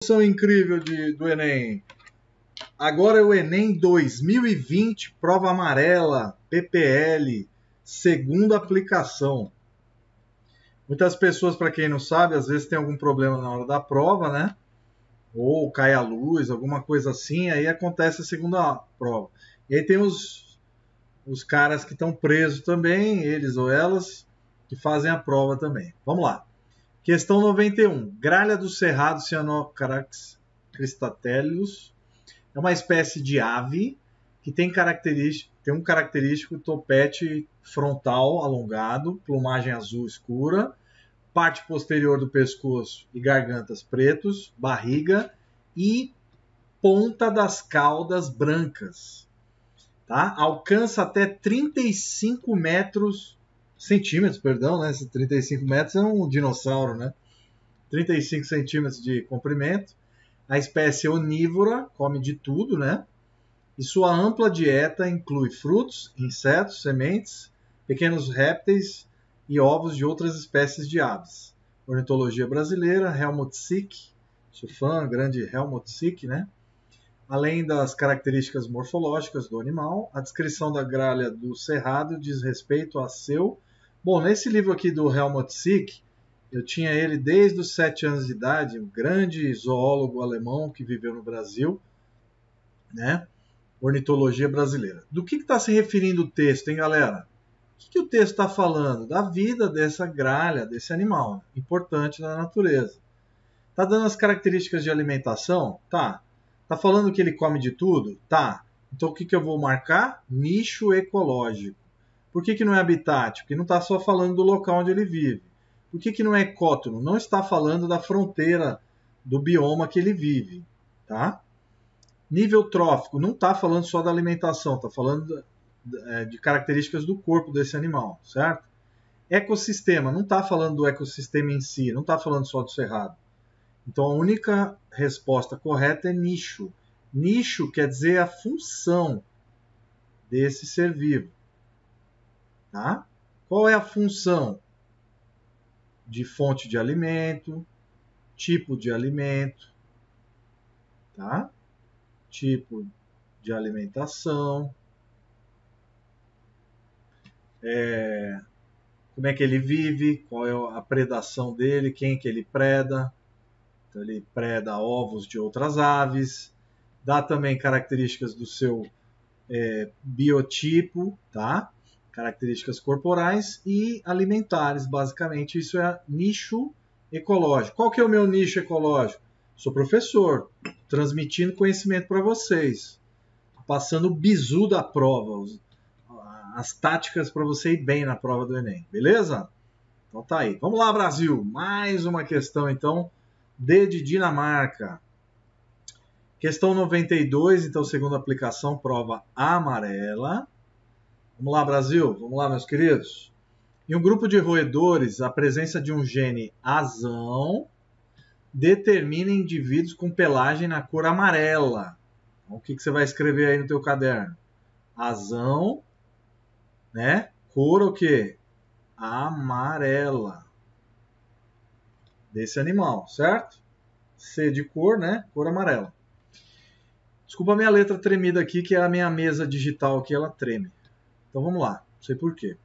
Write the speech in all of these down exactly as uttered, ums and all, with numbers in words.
São incrível de, do Enem. Agora é o Enem dois mil e vinte, prova amarela, P P L, segunda aplicação. Muitas pessoas, para quem não sabe, às vezes tem algum problema na hora da prova, né? Ou cai a luz, alguma coisa assim, aí acontece a segunda prova. E aí tem os, os caras que estão presos também, eles ou elas, que fazem a prova também. Vamos lá. Questão noventa e um. Gralha do cerrado Cyanocrax cristatellus é uma espécie de ave que tem, característica, tem um característico topete frontal alongado, plumagem azul escura, parte posterior do pescoço e gargantas pretos, barriga e ponta das caudas brancas. Tá? Alcança até trinta e cinco metros, centímetros, perdão, né? trinta e cinco metros é um dinossauro, né? trinta e cinco centímetros de comprimento. A espécie é onívora, come de tudo, né? E sua ampla dieta inclui frutos, insetos, sementes, pequenos répteis e ovos de outras espécies de aves. Ornitologia brasileira, Helmut Sick, sou fã, grande Helmut Sick, né? Além das características morfológicas do animal, a descrição da gralha do cerrado diz respeito a seu... Bom, nesse livro aqui do Helmut Sick, eu tinha ele desde os sete anos de idade, um grande zoólogo alemão que viveu no Brasil, né? Ornitologia brasileira. Do que está se referindo o texto, hein, galera? O que, que o texto está falando? Da vida dessa gralha, desse animal, importante na natureza. Está dando as características de alimentação? Tá. Está falando que ele come de tudo? Tá. Então o que, que eu vou marcar? Nicho ecológico. Por que, que não é habitat? Porque não está só falando do local onde ele vive. Por que, que não é ecótono? Não está falando da fronteira do bioma que ele vive. Tá? Nível trófico, não está falando só da alimentação, está falando de, de características do corpo desse animal, certo? Ecossistema, não está falando do ecossistema em si, não está falando só do cerrado. Então a única resposta correta é nicho. Nicho quer dizer a função desse ser vivo. Tá? Qual é a função? De fonte de alimento, tipo de alimento, tá? Tipo de alimentação, é, como é que ele vive, qual é a predação dele, quem que ele preda. Então ele preda ovos de outras aves, dá também características do seu é, biotipo, tá? Características corporais e alimentares, basicamente. Isso é nicho ecológico. Qual que é o meu nicho ecológico? Sou professor, transmitindo conhecimento para vocês, passando o bizu da prova, as táticas para você ir bem na prova do Enem, beleza? Então tá aí. Vamos lá, Brasil! Mais uma questão, então, D de Dinamarca. Questão noventa e dois, então, segunda aplicação, prova amarela. Vamos lá, Brasil? Vamos lá, meus queridos? Em um grupo de roedores, a presença de um gene azão determina indivíduos com pelagem na cor amarela. Então, o que, que você vai escrever aí no teu caderno? Azão, né? Cor o quê? Amarela. Desse animal, certo? C de cor, né? Cor amarela. Desculpa a minha letra tremida aqui, que é a minha mesa digital aqui, ela treme. Então vamos lá, não sei porquê.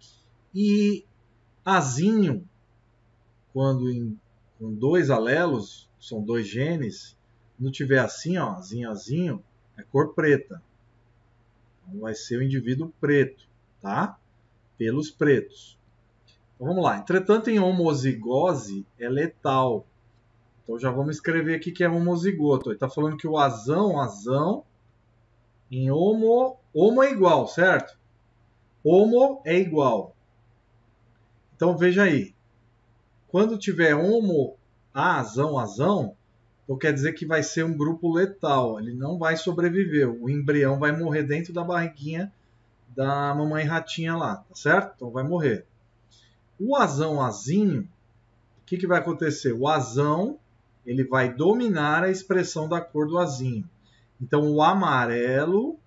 E azinho, quando em, com dois alelos, são dois genes, não tiver assim, ó, azinho, azinho, é cor preta. Então vai ser o indivíduo preto, tá? Pelos pretos. Então vamos lá. Entretanto, em homozigose é letal. Então já vamos escrever aqui que é homozigoto. Ele está falando que o azão, azão, em homo, homo é igual, certo? Homo é igual. Então veja aí. Quando tiver homo, azão, azão, então quer dizer que vai ser um grupo letal. Ele não vai sobreviver. O embrião vai morrer dentro da barriguinha da mamãe ratinha lá, tá certo? Então vai morrer. O azão, azinho, o que, que vai acontecer? O azão, ele vai dominar a expressão da cor do azinho. Então o amarelo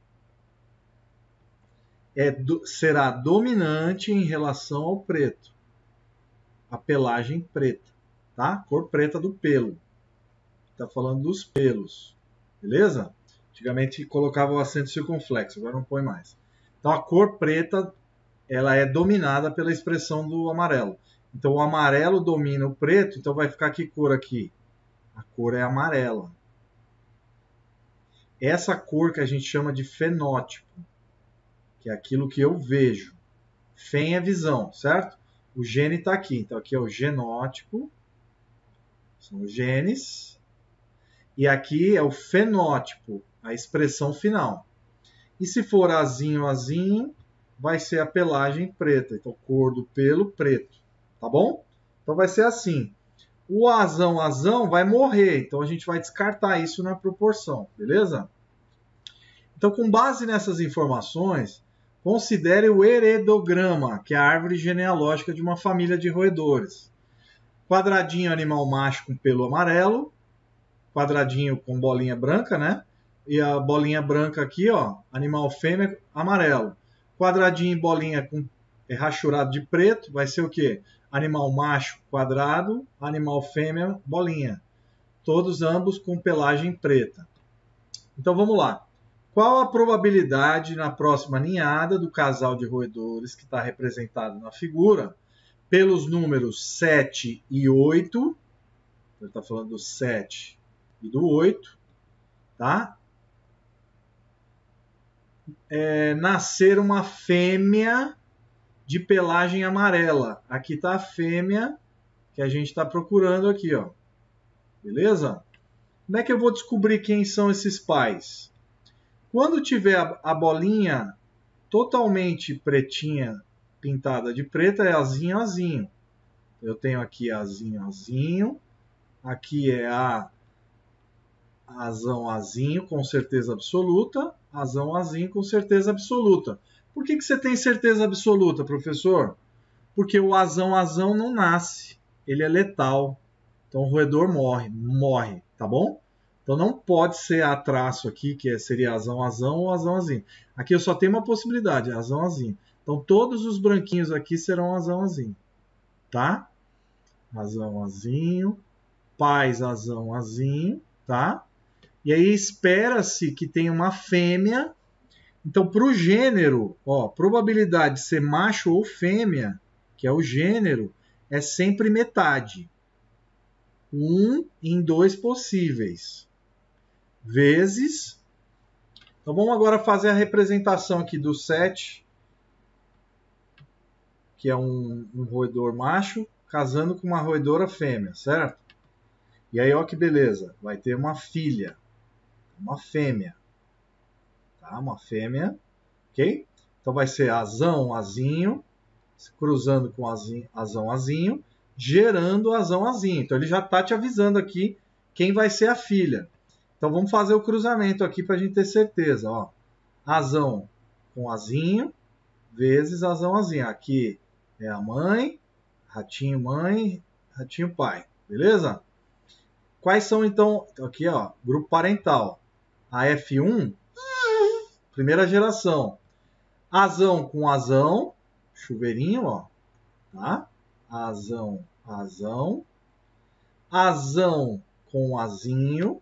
é, do, será dominante em relação ao preto. A pelagem preta, tá? Cor preta do pelo. está falando dos pelos, beleza? Antigamente colocava o acento circunflexo, agora não põe mais. Então a cor preta, ela é dominada pela expressão do amarelo. Então o amarelo domina o preto, então vai ficar que cor aqui? A cor é amarela. Essa cor que a gente chama de fenótipo, que é aquilo que eu vejo. Fen é visão, certo? O gene está aqui. Então aqui é o genótipo, são os genes. E aqui é o fenótipo, a expressão final. E se for azinho, azinho, vai ser a pelagem preta. Então, cor do pelo, preto. Tá bom? Então, vai ser assim. O azão, azão vai morrer. Então, a gente vai descartar isso na proporção. Beleza? Então, com base nessas informações, considere o heredograma, que é a árvore genealógica de uma família de roedores. Quadradinho, animal macho com pelo amarelo. Quadradinho com bolinha branca, né? E a bolinha branca aqui, ó, animal fêmea, amarelo. Quadradinho e bolinha com é, rachurado de preto, vai ser o quê? Animal macho, quadrado, animal fêmea, bolinha. Todos ambos com pelagem preta. Então vamos lá. Qual a probabilidade na próxima ninhada do casal de roedores que está representado na figura pelos números sete e oito? Ele está falando do sete e do oito, tá? É, nascer uma fêmea de pelagem amarela. Aqui está a fêmea que a gente está procurando aqui, ó. Beleza? Como é que eu vou descobrir quem são esses pais? Quando tiver a, a bolinha totalmente pretinha, pintada de preta, é azinho, azinho. Eu tenho aqui azinho, azinho. Aqui é a azão, azinho, com certeza absoluta. Azão, azinho, com certeza absoluta. Por que, que você tem certeza absoluta, professor? Porque o azão, azão não nasce. Ele é letal. Então o roedor morre, morre, tá bom? Então não pode ser a traço aqui, que seria azão, azão ou azão, azinho. Aqui eu só tenho uma possibilidade, azão, azinho. Então todos os branquinhos aqui serão azão, azinho. Tá? Azão, azinho. Pais, azão, azinho. Tá? E aí espera-se que tenha uma fêmea. Então, para o gênero, ó, probabilidade de ser macho ou fêmea, que é o gênero, é sempre metade. Um em dois possíveis. Vezes. Então, vamos agora fazer a representação aqui do sete, que é um, um roedor macho, casando com uma roedora fêmea, certo? E aí, ó que beleza. Vai ter uma filha. Uma fêmea. Tá? Uma fêmea. Ok? Então vai ser azão, azinho, cruzando com azinho, azão, azinho, gerando azão, azinho. Então ele já está te avisando aqui quem vai ser a filha. Então vamos fazer o cruzamento aqui para a gente ter certeza. Ó. Azão com azinho, vezes azão, azinho. Aqui é a mãe, ratinho mãe, ratinho pai. Beleza? Quais são então, aqui ó, grupo parental. A F um, primeira geração. Azão com azão, chuveirinho, ó, tá? Azão, azão. Azão com azinho.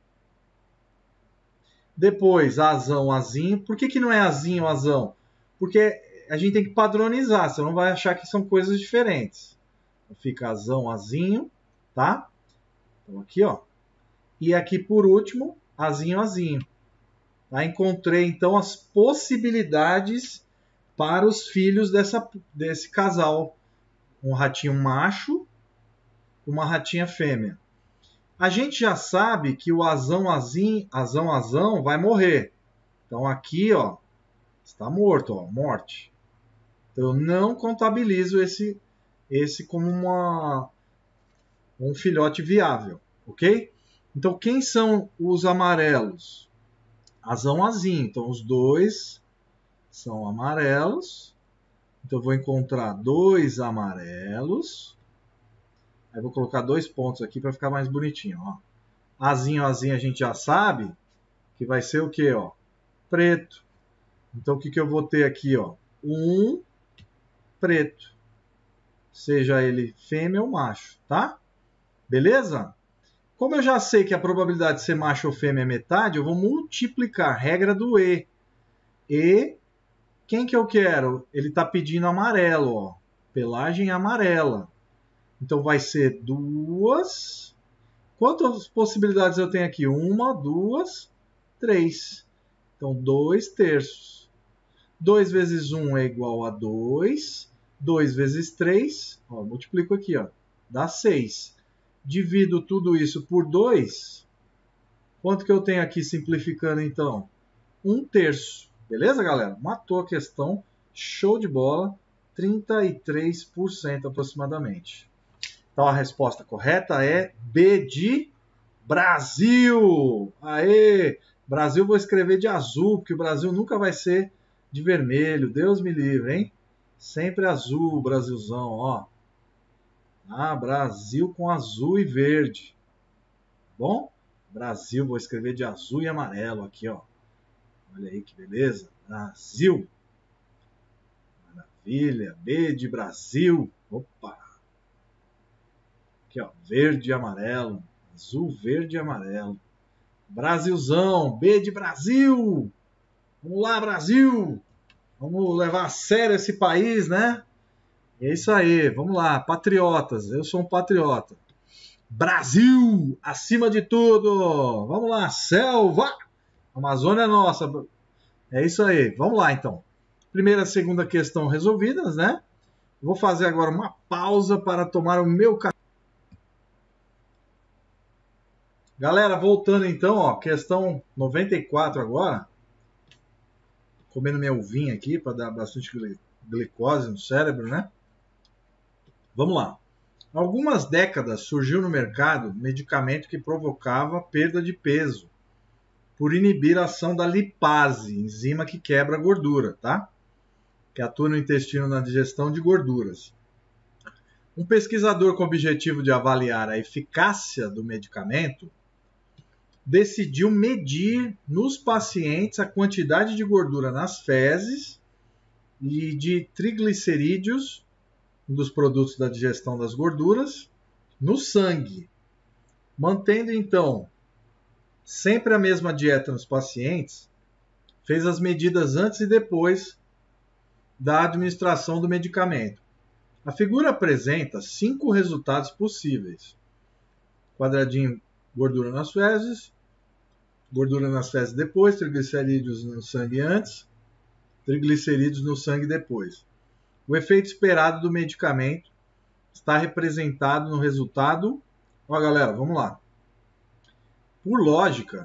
Depois, azão, azinho. Por que que não é azinho, azão? Porque a gente tem que padronizar, você não vai achar que são coisas diferentes. Então, fica azão, azinho, tá? Então, aqui, ó. E aqui, por último, azinho, azinho. Tá? Encontrei, então, as possibilidades para os filhos dessa, desse casal. Um ratinho macho e uma ratinha fêmea. A gente já sabe que o azão, azinho, azão, azão vai morrer. Então, aqui, ó, está morto, ó, morte. Então, eu não contabilizo esse, esse como uma, um filhote viável, ok? Então, quem são os amarelos? Azão, azinho. Então, os dois são amarelos. Então, eu vou encontrar dois amarelos. Aí, vou colocar dois pontos aqui para ficar mais bonitinho. Ó. Azinho, azinho, a gente já sabe que vai ser o quê? Ó? Preto. Então, o que, que eu vou ter aqui? Ó? Um preto. Seja ele fêmea ou macho, tá? Beleza? Como eu já sei que a probabilidade de ser macho ou fêmea é metade, eu vou multiplicar. Regra do E. E, quem que eu quero? Ele está pedindo amarelo, ó. Pelagem amarela. Então vai ser duas. Quantas possibilidades eu tenho aqui? Uma, duas, três. Então, dois terços. dois vezes um é igual a dois. dois vezes três, ó, multiplico aqui, ó, dá seis. Divido tudo isso por dois. Quanto que eu tenho aqui simplificando, então? um terço. Beleza, galera? Matou a questão. Show de bola. trinta e três por cento aproximadamente. Então, a resposta correta é B de Brasil. Aê! Brasil vou escrever de azul, porque o Brasil nunca vai ser de vermelho. Deus me livre, hein? Sempre azul, Brasilzão, ó. Ah, Brasil com azul e verde. Bom? Brasil, vou escrever de azul e amarelo aqui, ó. Olha aí que beleza. Brasil. Maravilha. B de Brasil. Opa. Aqui, ó. Verde e amarelo. Azul, verde e amarelo. Brasilzão. B de Brasil. Vamos lá, Brasil. Vamos levar a sério esse país, né? É isso aí, vamos lá, patriotas, eu sou um patriota. Brasil, acima de tudo! Vamos lá, selva! A Amazônia é nossa. É isso aí, vamos lá então. Primeira e segunda questão resolvidas, né? Vou fazer agora uma pausa para tomar o meu café. Galera, voltando então, ó, questão noventa e quatro agora. Comendo minha uvinha aqui para dar bastante glicose no cérebro, né? Vamos lá. Há algumas décadas surgiu no mercado medicamento que provocava perda de peso por inibir a ação da lipase, enzima que quebra a gordura, tá? Que atua no intestino na digestão de gorduras. Um pesquisador com o objetivo de avaliar a eficácia do medicamento decidiu medir nos pacientes a quantidade de gordura nas fezes e de triglicerídeos, um dos produtos da digestão das gorduras, no sangue. Mantendo, então, sempre a mesma dieta nos pacientes, fez as medidas antes e depois da administração do medicamento. A figura apresenta cinco resultados possíveis. Quadradinho, gordura nas fezes, gordura nas fezes depois, triglicerídeos no sangue antes, triglicerídeos no sangue depois. O efeito esperado do medicamento está representado no resultado. Ó, galera, vamos lá. Por lógica,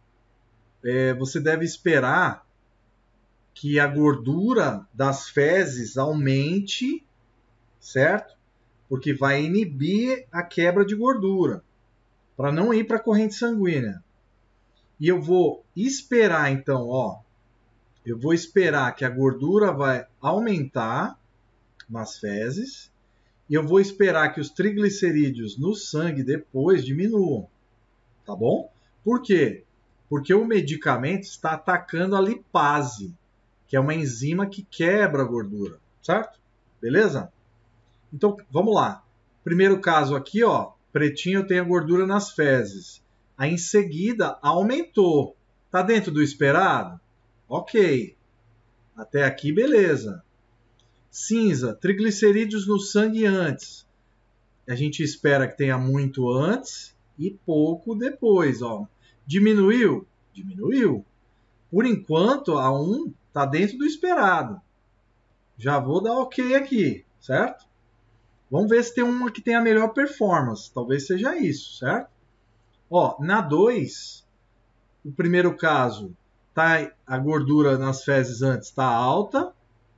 é, você deve esperar que a gordura das fezes aumente, certo? Porque vai inibir a quebra de gordura, para não ir para a corrente sanguínea. E eu vou esperar, então, ó, eu vou esperar que a gordura vai aumentar nas fezes, e eu vou esperar que os triglicerídeos no sangue depois diminuam, tá bom? Por quê? Porque o medicamento está atacando a lipase, que é uma enzima que quebra a gordura, certo? Beleza? Então, vamos lá. Primeiro caso aqui, ó, pretinho, eu tenho a gordura nas fezes. Aí, em seguida, aumentou. Tá dentro do esperado? Ok. Até aqui, beleza. Cinza, triglicerídeos no sangue antes. A gente espera que tenha muito antes e pouco depois. Ó. Diminuiu? Diminuiu. Por enquanto, a um está dentro do esperado. Já vou dar ok aqui, certo? Vamos ver se tem uma que tem a melhor performance. Talvez seja isso, certo? Ó, na dois, o primeiro caso, tá, a gordura nas fezes antes está alta.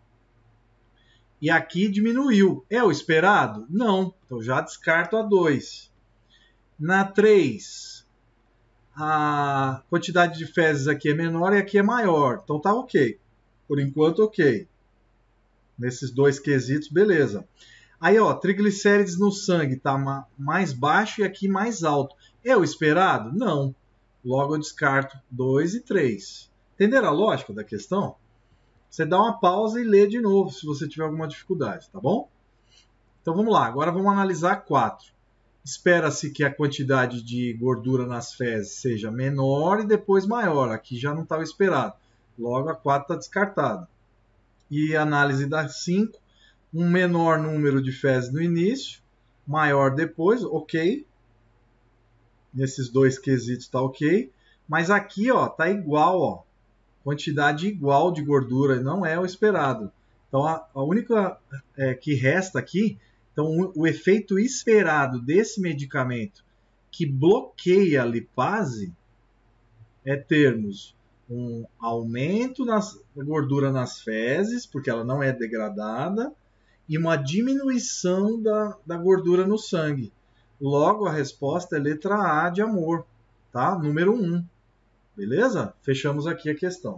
E aqui diminuiu. É o esperado? Não. Então já descarto a dois. Na três, a quantidade de fezes aqui é menor e aqui é maior. Então tá ok. Por enquanto, ok. Nesses dois quesitos, beleza. Aí, ó, triglicérides no sangue tá mais baixo e aqui mais alto. É o esperado? Não. Logo eu descarto dois e três. Entenderam a lógica da questão? Você dá uma pausa e lê de novo se você tiver alguma dificuldade, tá bom? Então vamos lá, agora vamos analisar quatro. espera-se que a quantidade de gordura nas fezes seja menor e depois maior. Aqui já não estava esperado. Logo, a quatro está descartada. E a análise da cinco, um menor número de fezes no início, maior depois, ok. Nesses dois quesitos está ok. Mas aqui ó, está igual, ó, quantidade igual de gordura, não é o esperado. Então a, a única é, que resta aqui, então o, o efeito esperado desse medicamento que bloqueia a lipase é termos um aumento na gordura nas fezes, porque ela não é degradada, e uma diminuição da, da gordura no sangue. Logo, a resposta é letra A de amor, tá? Número um. Beleza? Fechamos aqui a questão.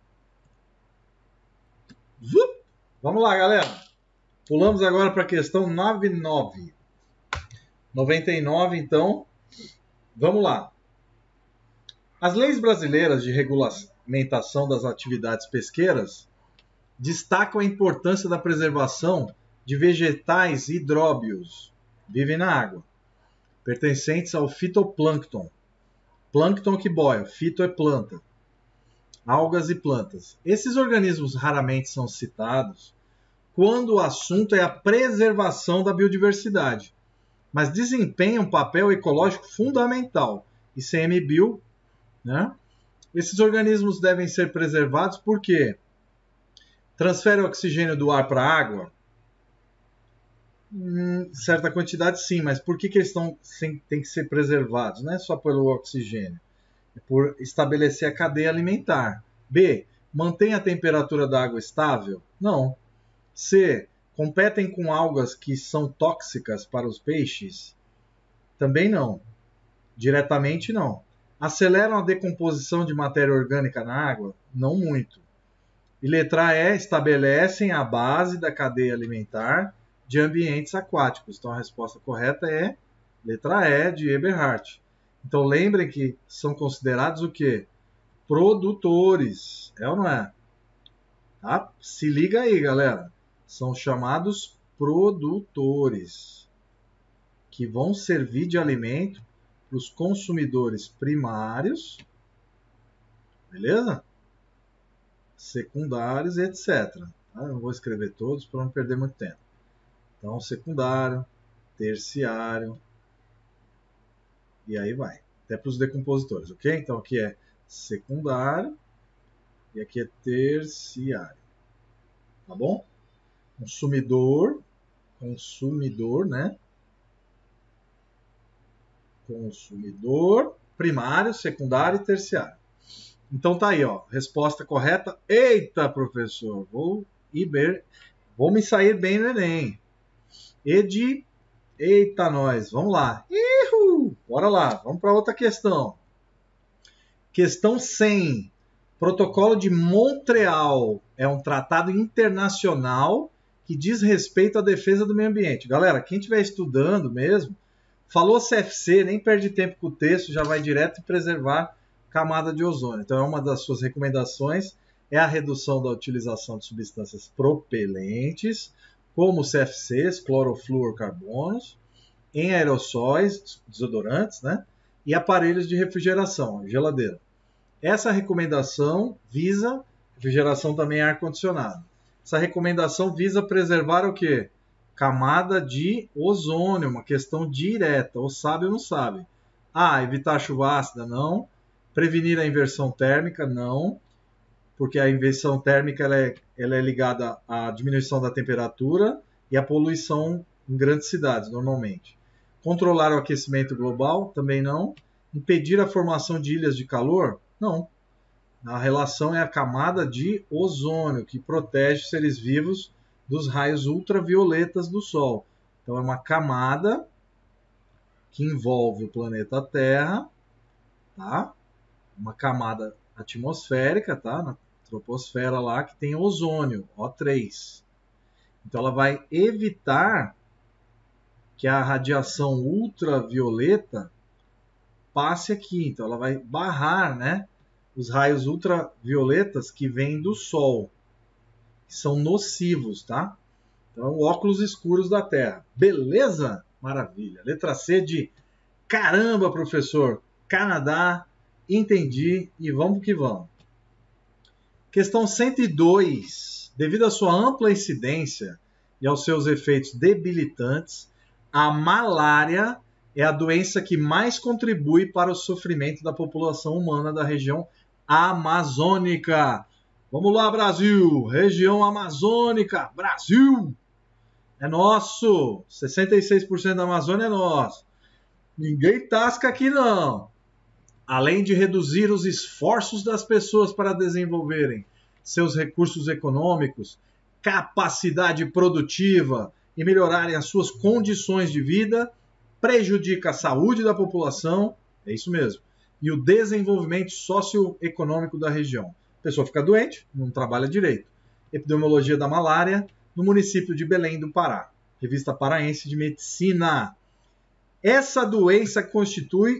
Zup! Vamos lá, galera. Pulamos agora para a questão noventa e nove. noventa e nove, então. Vamos lá. As leis brasileiras de regulamentação das atividades pesqueiras destacam a importância da preservação de vegetais hidróbios, vivem na água, pertencentes ao fitoplâncton. Plâncton que boia, fito é planta, algas e plantas. Esses organismos raramente são citados quando o assunto é a preservação da biodiversidade, mas desempenham um papel ecológico fundamental. I C M Bio, né? Esses organismos devem ser preservados porque transferem oxigênio do ar para a água? Hum, certa quantidade sim, mas por que, que eles estão, têm que ser preservados? Não é só pelo oxigênio, é por estabelecer a cadeia alimentar. B. Mantém a temperatura da água estável? Não. C. Competem com algas que são tóxicas para os peixes? Também não. Diretamente não. Aceleram a decomposição de matéria orgânica na água? Não muito. E letra E, estabelecem a base da cadeia alimentar de ambientes aquáticos. Então a resposta correta é letra E, de Eberhardt. Então lembrem que são considerados o quê? Produtores. É ou não é? Tá? Se liga aí, galera. São chamados produtores, que vão servir de alimento para os consumidores primários, beleza? Secundários, etcétera. Tá? Eu não vou escrever todos para não perder muito tempo. Então, secundário, terciário, e aí vai. Até para os decompositores, ok? Então, aqui é secundário e aqui é terciário. Tá bom? Consumidor, consumidor, né? Consumidor, primário, secundário e terciário. Então tá aí, ó. Resposta correta. Eita, professor, vou ir bem, vou me sair bem no Enem. E de... Eita, nós. Vamos lá. Ihu! Bora lá. Vamos para outra questão. Questão cem. Protocolo de Montreal é um tratado internacional que diz respeito à defesa do meio ambiente. Galera, quem estiver estudando mesmo, falou C F C, nem perde tempo com o texto, já vai direto em preservar camada de ozônio. Então, é uma das suas recomendações é a redução da utilização de substâncias propelentes, como C F Cs, clorofluorcarbonos, em aerossóis, desodorantes, né? E aparelhos de refrigeração, geladeira. Essa recomendação visa, refrigeração também é ar-condicionado. Essa recomendação visa preservar o quê? Camada de ozônio, uma questão direta, ou sabe ou não sabe. Ah, evitar chuva ácida, não. Prevenir a inversão térmica, não. Porque a inversão térmica ela é, ela é ligada à diminuição da temperatura e à poluição em grandes cidades, normalmente. Controlar o aquecimento global, também não. Impedir a formação de ilhas de calor, não. A relação é a camada de ozônio, que protege os seres vivos dos raios ultravioletas do Sol. Então, é uma camada que envolve o planeta Terra, tá? Uma camada atmosférica, tá? Na troposfera lá, que tem ozônio, O três. Então, ela vai evitar que a radiação ultravioleta passe aqui. Então, ela vai barrar, né, os raios ultravioletas que vêm do Sol, que são nocivos, tá? Então, óculos escuros da Terra. Beleza? Maravilha. Letra C de caramba, professor. Canadá, entendi e vamos que vamos. Questão cento e dois. Devido à sua ampla incidência e aos seus efeitos debilitantes, a malária é a doença que mais contribui para o sofrimento da população humana da região amazônica. Vamos lá, Brasil! Região amazônica, Brasil! É nosso! sessenta e seis por cento da Amazônia é nosso. Ninguém tasca aqui, não. Além de reduzir os esforços das pessoas para desenvolverem seus recursos econômicos, capacidade produtiva e melhorarem as suas condições de vida, prejudica a saúde da população, é isso mesmo, e o desenvolvimento socioeconômico da região. A pessoa fica doente, não trabalha direito. Epidemiologia da malária, no município de Belém do Pará. Revista Paraense de Medicina. Essa doença constitui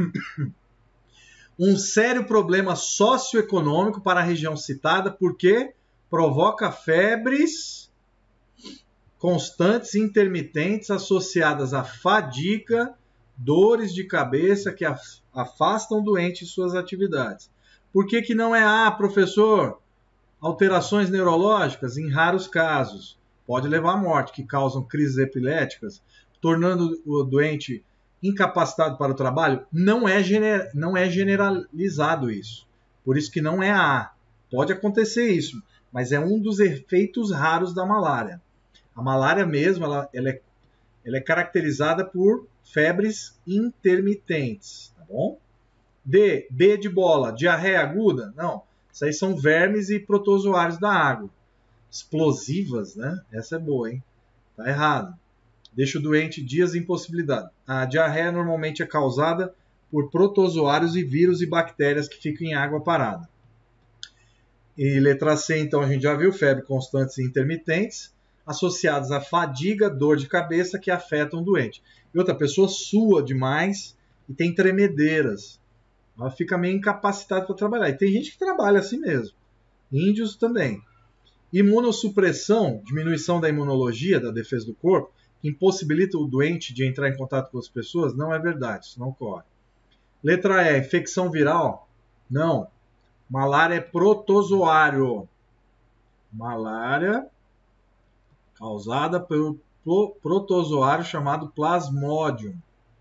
um sério problema socioeconômico para a região citada, porque provoca febres constantes e intermitentes associadas à fadiga, dores de cabeça que afastam o doente de suas atividades. Por que que não é A, professor? Alterações neurológicas, em raros casos, pode levar à morte, que causam crises epiléticas, tornando o doente incapacitado para o trabalho. Não é, gener... não é generalizado isso. Por isso que não é A. Pode acontecer isso, mas é um dos efeitos raros da malária. A malária mesmo, ela, ela, é, ela é caracterizada por febres intermitentes, tá bom? D, B de bola, diarreia aguda? Não, isso aí são vermes e protozoários da água. Explosivas, né? Essa é boa, hein? Tá errado. Deixa o doente dias impossibilitado. A diarreia normalmente é causada por protozoários e vírus e bactérias que ficam em água parada. E letra C, então, a gente já viu, febre constantes e intermitentes, associadas à fadiga, dor de cabeça que afetam o doente. E outra pessoa sua demais e tem tremedeiras. Ela fica meio incapacitada para trabalhar. E tem gente que trabalha assim mesmo. Índios também. Imunossupressão, diminuição da imunologia, da defesa do corpo, que impossibilita o doente de entrar em contato com as pessoas, não é verdade, isso não ocorre. Letra E, infecção viral? Não. Malária é protozoário. Malária causada pelo protozoário chamado Plasmodium.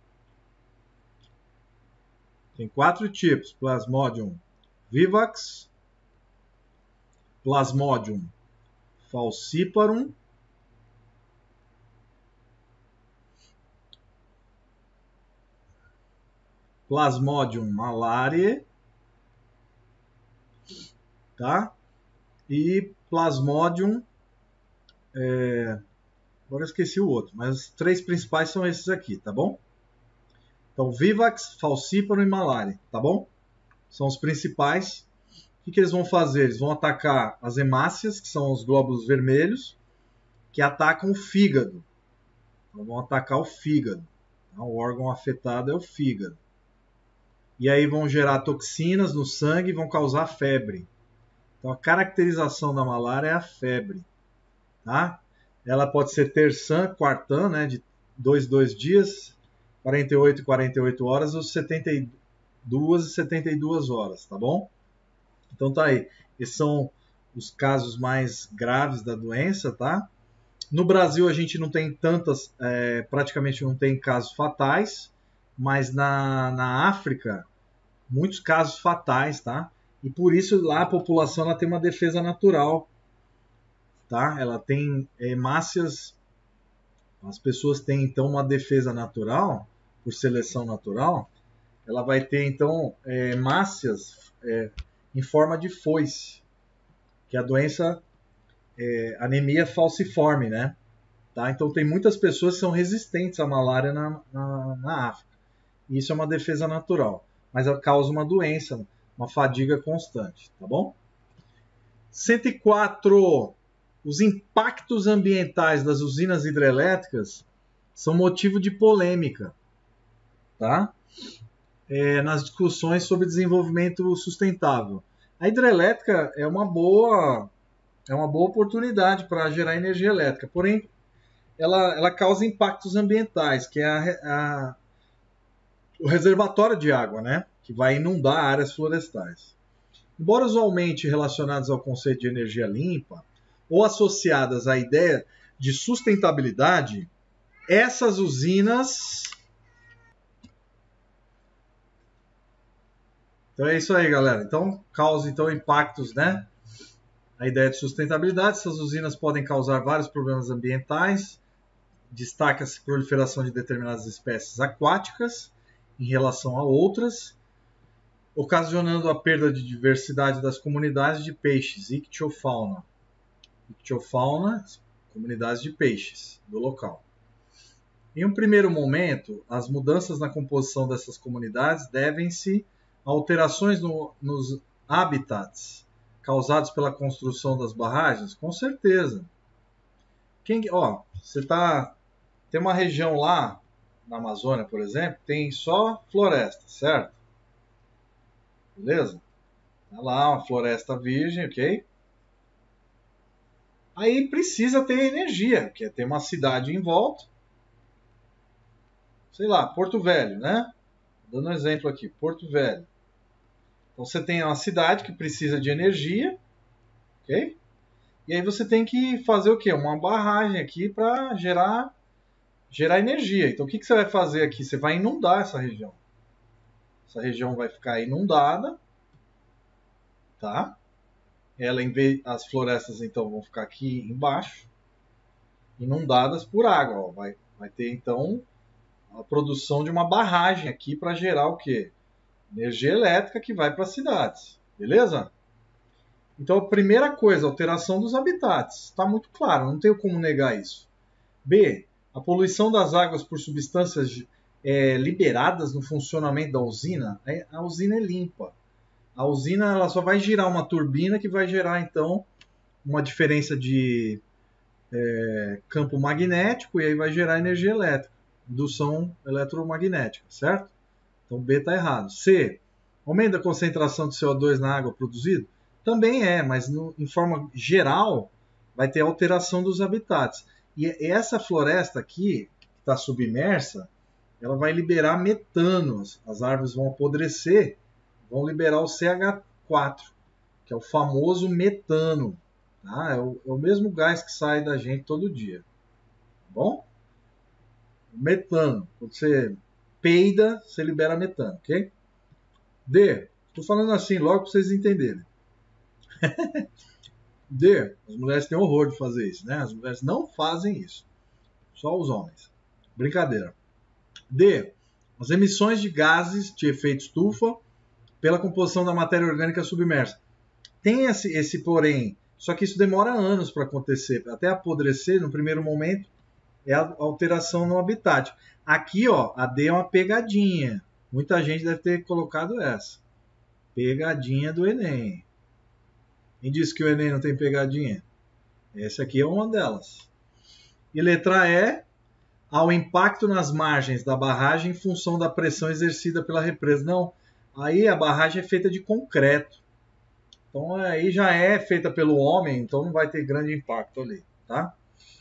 Tem quatro tipos: Plasmodium vivax, Plasmodium falciparum, Plasmodium malariae, tá? E Plasmodium, é... agora eu esqueci o outro, mas os três principais são esses aqui, tá bom? Então, Vivax, Falciparum e Malária, tá bom? São os principais. O que, que eles vão fazer? Eles vão atacar as hemácias, que são os glóbulos vermelhos, que atacam o fígado. Então, vão atacar o fígado. O órgão afetado é o fígado. E aí vão gerar toxinas no sangue e vão causar febre. Então, a caracterização da malária é a febre, tá? Ela pode ser terçã, quartã, né, de dois, dois dias, quarenta e oito e quarenta e oito horas, ou setenta e duas e setenta e duas horas, tá bom? Então tá aí. Esses são os casos mais graves da doença, tá? No Brasil a gente não tem tantas, é, praticamente não tem casos fatais, mas na, na África, muitos casos fatais, tá? E por isso lá a população ela tem uma defesa natural, tá? Ela tem hemácias, as pessoas têm então uma defesa natural, por seleção natural, ela vai ter então é, hemácias é, em forma de foice, que é a doença é, anemia falciforme, né? Tá? Então tem muitas pessoas que são resistentes à malária na, na, na África. E isso é uma defesa natural, mas ela causa uma doença, uma fadiga constante, tá bom? cento e quatro. Os impactos ambientais das usinas hidrelétricas são motivo de polêmica, tá? É, nas discussões sobre desenvolvimento sustentável. A hidrelétrica é uma boa, é uma boa oportunidade para gerar energia elétrica, porém ela, ela causa impactos ambientais, que é a, a, o reservatório de água, né? Que vai inundar áreas florestais. Embora usualmente relacionadas ao conceito de energia limpa ou associadas à ideia de sustentabilidade, essas usinas... Então é isso aí, galera. Então, causa então, impactos, né? A ideia de sustentabilidade. Essas usinas podem causar vários problemas ambientais. Destaca-se a proliferação de determinadas espécies aquáticas em relação a outras, ocasionando a perda de diversidade das comunidades de peixes, ictiofauna. Ictiofauna, comunidades de peixes do local. Em um primeiro momento, as mudanças na composição dessas comunidades devem-se a alterações no, nos habitats causados pela construção das barragens? Com certeza. Quem, ó, você tá, tem uma região lá, na Amazônia, por exemplo, tem só floresta, certo? Beleza? Tá lá, uma floresta virgem, ok? Aí precisa ter energia, que é ter uma cidade em volta. Sei lá, Porto Velho, né? Dando um exemplo aqui, Porto Velho. Então você tem uma cidade que precisa de energia, ok? E aí você tem que fazer o quê? Uma barragem aqui para gerar, gerar energia. Então o que, que você vai fazer aqui? Você vai inundar essa região. Essa região vai ficar inundada, tá? Ela, em vez, as florestas então vão ficar aqui embaixo, inundadas por água. Ó. Vai, vai ter então a produção de uma barragem aqui para gerar o quê? Energia elétrica que vai para as cidades, beleza? Então a primeira coisa, alteração dos habitats, está muito claro, não tenho como negar isso. B, a poluição das águas por substâncias é, liberadas no funcionamento da usina. A usina é limpa. A usina ela só vai girar uma turbina que vai gerar então uma diferença de é, campo magnético e aí vai gerar energia elétrica, indução eletromagnética, certo? Então B está errado. C, aumento da concentração de C O dois na água produzida? Também é, mas no, em forma geral vai ter alteração dos habitats. E essa floresta aqui, que está submersa, ela vai liberar metano. As árvores vão apodrecer, vão liberar o C H quatro, que é o famoso metano. Tá? É, o, é o mesmo gás que sai da gente todo dia. Tá bom? O metano. Quando você peida, você libera metano, ok? D. Estou falando assim logo para vocês entenderem. D. As mulheres têm horror de fazer isso, né? As mulheres não fazem isso. Só os homens. Brincadeira. D. As emissões de gases de efeito estufa pela composição da matéria orgânica submersa. Tem esse, esse porém, só que isso demora anos para acontecer. Até apodrecer, no primeiro momento, é a alteração no habitat. Aqui, ó, a D é uma pegadinha. Muita gente deve ter colocado essa. Pegadinha do Enem. Quem disse que o Enem não tem pegadinha? Essa aqui é uma delas. E letra E, ao impacto nas margens da barragem em função da pressão exercida pela represa. Não, aí a barragem é feita de concreto. Então aí já é feita pelo homem, então não vai ter grande impacto ali, tá?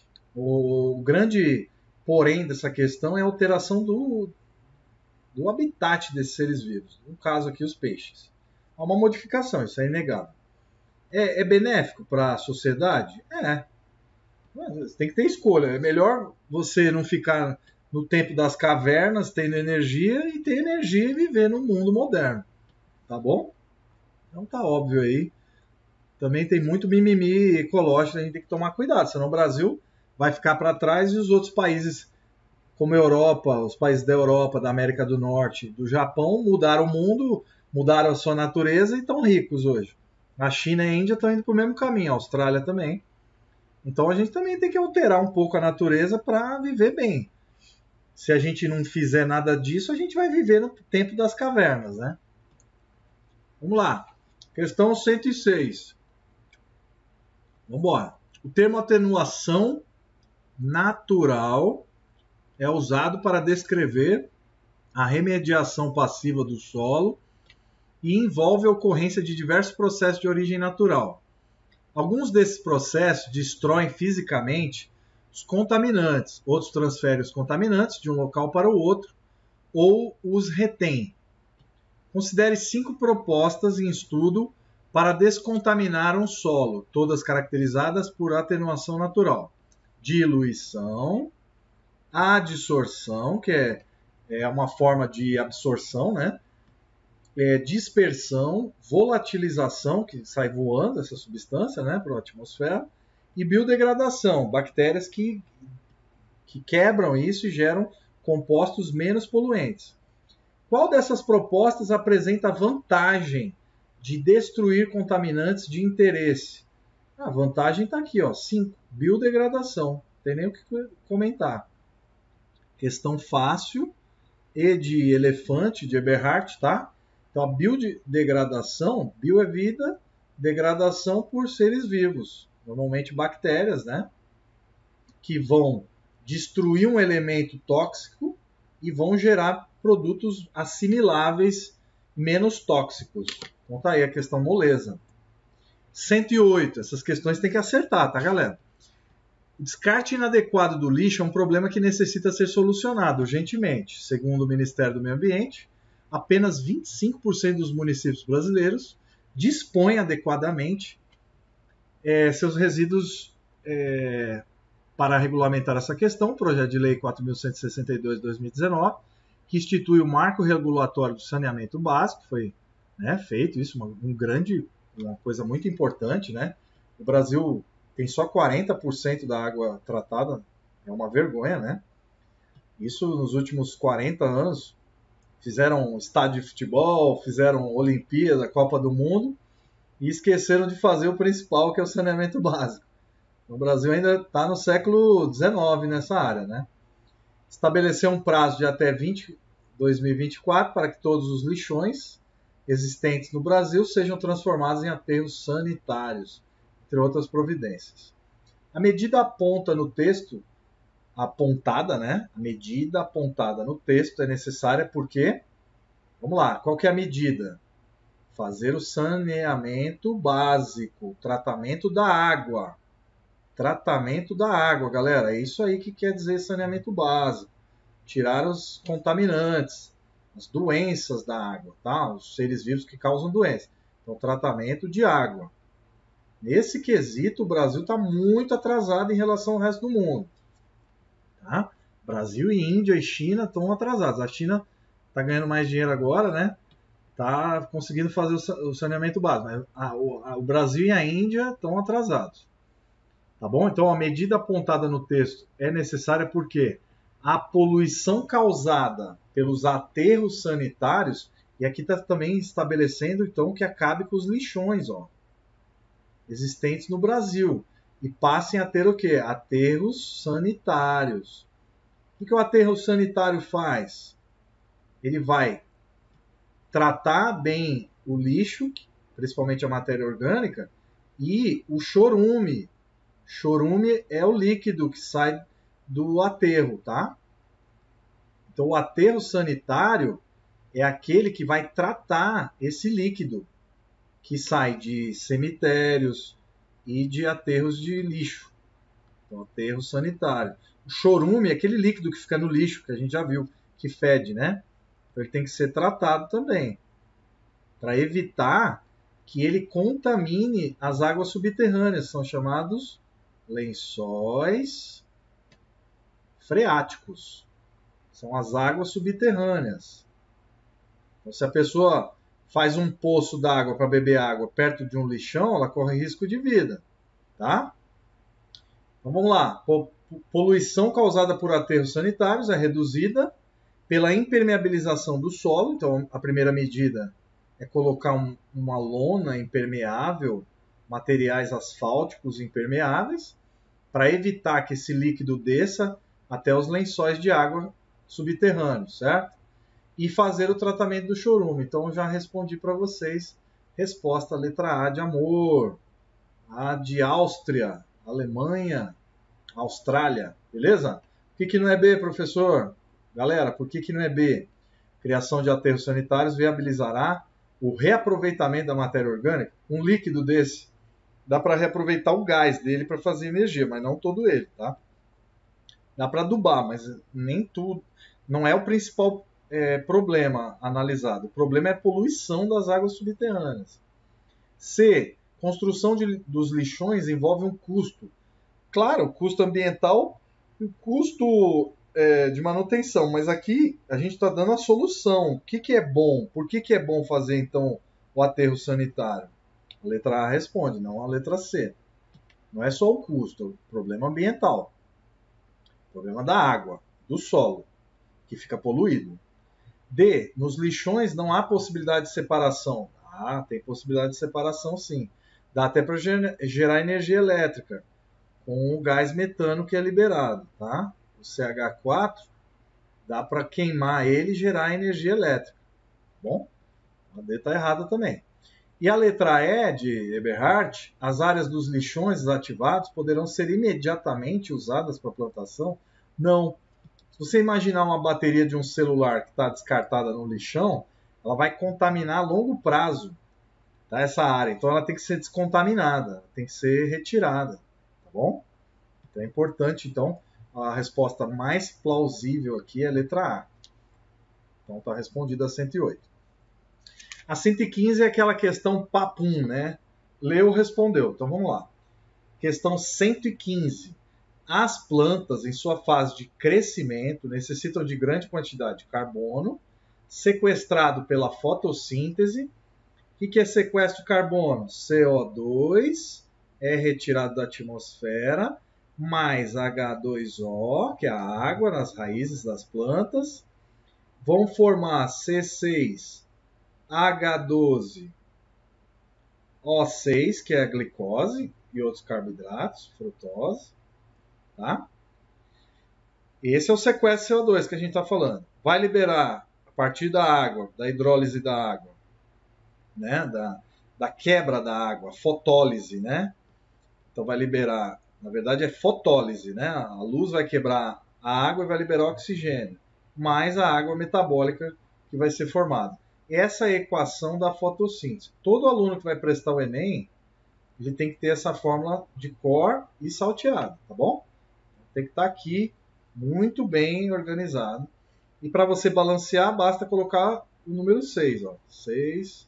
O grande porém dessa questão é a alteração do, do habitat desses seres vivos. No caso aqui, os peixes. Há uma modificação, isso é inegável. É, é benéfico para a sociedade? É. Mas tem que ter escolha. É melhor você não ficar no tempo das cavernas, tendo energia, e ter energia e viver no mundo moderno. Tá bom? Então tá óbvio aí. Também tem muito mimimi ecológico, a gente tem que tomar cuidado, senão o Brasil vai ficar para trás e os outros países, como a Europa, os países da Europa, da América do Norte, do Japão, mudaram o mundo, mudaram a sua natureza e estão ricos hoje. A China e a Índia estão indo para o mesmo caminho, a Austrália também. Então a gente também tem que alterar um pouco a natureza para viver bem. Se a gente não fizer nada disso, a gente vai viver no tempo das cavernas, né? Vamos lá. Questão cento e seis. Vamos embora. O termo atenuação natural é usado para descrever a remediação passiva do solo e envolve a ocorrência de diversos processos de origem natural. Alguns desses processos destroem fisicamente os contaminantes. Outros transferem os contaminantes de um local para o outro ou os retém. Considere cinco propostas em estudo para descontaminar um solo, todas caracterizadas por atenuação natural. Diluição, adsorção, que é, é uma forma de absorção, né? É, dispersão, volatilização, que sai voando essa substância, né, para a atmosfera, e biodegradação, bactérias que, que quebram isso e geram compostos menos poluentes. Qual dessas propostas apresenta vantagem de destruir contaminantes de interesse? A vantagem está aqui, ó, cinco, biodegradação, não tem nem o que comentar. Questão fácil e de elefante, de Eberhardt, tá? Então, a biodegradação, bio é vida, degradação por seres vivos, normalmente bactérias, né? Que vão destruir um elemento tóxico e vão gerar produtos assimiláveis menos tóxicos. Então tá aí a questão moleza. cento e oito, essas questões tem que acertar, tá, galera? O descarte inadequado do lixo é um problema que necessita ser solucionado urgentemente. Segundo o Ministério do Meio Ambiente, apenas vinte e cinco por cento dos municípios brasileiros dispõem adequadamente é, seus resíduos. É, para regulamentar essa questão, o projeto de lei quatro mil cento e sessenta e dois de dois mil e dezenove, que institui o marco regulatório do saneamento básico, foi, né, feito isso, uma, um grande, uma coisa muito importante, né? O Brasil tem só quarenta por cento da água tratada, é uma vergonha, né? Isso nos últimos quarenta anos. Fizeram estádio de futebol, fizeram Olimpíada, Copa do Mundo e esqueceram de fazer o principal, que é o saneamento básico. O Brasil ainda está no século dezenove nessa área, né? Estabelecer um prazo de até dois mil e vinte e quatro para que todos os lixões existentes no Brasil sejam transformados em aterros sanitários, entre outras providências. A medida aponta no texto apontada, né? A medida apontada no texto é necessária porque, vamos lá, qual que é a medida? Fazer o saneamento básico, tratamento da água. Tratamento da água, galera, é isso aí que quer dizer saneamento básico. Tirar os contaminantes, as doenças da água, tá? Os seres vivos que causam doença. Então, tratamento de água. Nesse quesito, o Brasil está muito atrasado em relação ao resto do mundo. Tá? Brasil e Índia e China estão atrasados. A China está ganhando mais dinheiro agora, né? Está conseguindo fazer o saneamento básico. Mas a, a, o Brasil e a Índia estão atrasados. Tá bom? Então, a medida apontada no texto é necessária porque a poluição causada pelos aterros sanitários, e aqui está também estabelecendo então que acabe com os lixões, ó, existentes no Brasil. E passem a ter o quê? Aterros sanitários. O que o aterro sanitário faz? Ele vai tratar bem o lixo, principalmente a matéria orgânica, e o chorume. Chorume é o líquido que sai do aterro, tá? Então, o aterro sanitário é aquele que vai tratar esse líquido que sai de cemitérios e de aterros de lixo. Então, aterro sanitário. O chorume é aquele líquido que fica no lixo, que a gente já viu, que fede, né? Então, ele tem que ser tratado também, para evitar que ele contamine as águas subterrâneas, são chamados lençóis freáticos. São as águas subterrâneas. Então, se a pessoa faz um poço d'água para beber água perto de um lixão, ela corre risco de vida, tá? Então vamos lá. Poluição causada por aterros sanitários é reduzida pela impermeabilização do solo. Então, a primeira medida é colocar um, uma lona impermeável, materiais asfálticos impermeáveis, para evitar que esse líquido desça até os lençóis de água subterrâneos, certo? E fazer o tratamento do chorume. Então, eu já respondi para vocês. Resposta letra A de amor. A de Áustria, Alemanha, Austrália. Beleza? Por que, que não é B, professor? Galera, por que, que não é B? Criação de aterros sanitários viabilizará o reaproveitamento da matéria orgânica. Um líquido desse, dá para reaproveitar o gás dele para fazer energia, mas não todo ele, tá? Dá para adubar, mas nem tudo. Não é o principal é, problema analisado. O problema é a poluição das águas subterrâneas. C. Construção de, dos lixões envolve um custo. Claro, o custo ambiental e o custo é, de manutenção, mas aqui a gente está dando a solução. O que, que é bom? Por que, que é bom fazer, então, o aterro sanitário? A letra A responde, não a letra C. Não é só o custo, é o problema ambiental. O problema da água, do solo, que fica poluído. D. Nos lixões não há possibilidade de separação. Ah, tem possibilidade de separação sim. Dá até para gerar energia elétrica com o gás metano que é liberado, tá? O C H quatro dá para queimar ele e gerar energia elétrica. Bom, a D está errada também. E a letra E de Eberhard, as áreas dos lixões desativados poderão ser imediatamente usadas para plantação? Não. Se você imaginar uma bateria de um celular que está descartada no lixão, ela vai contaminar a longo prazo, tá, essa área. Então ela tem que ser descontaminada, tem que ser retirada, tá bom? Então é importante, então, a resposta mais plausível aqui é a letra A. Então está respondida a cento e oito. A cento e quinze é aquela questão papum, né? Leu, respondeu. Então vamos lá. Questão cento e quinze. As plantas, em sua fase de crescimento, necessitam de grande quantidade de carbono, sequestrado pela fotossíntese. O que é sequestro de carbono? C O dois é retirado da atmosfera, mais H dois O, que é a água nas raízes das plantas. Vão formar C seis, H doze, O seis, que é a glicose e outros carboidratos, frutose. Tá? Esse é o sequestro de C O dois que a gente está falando. Vai liberar, a partir da água, da hidrólise da água, né? da, da quebra da água, fotólise, né? Então vai liberar, na verdade é fotólise, né? A luz vai quebrar a água e vai liberar oxigênio, mais a água metabólica que vai ser formada. Essa é a equação da fotossíntese. Todo aluno que vai prestar o Enem, ele tem que ter essa fórmula de cor e salteado, tá bom? Tem que estar aqui muito bem organizado. E para você balancear, basta colocar o número seis. Ó. seis,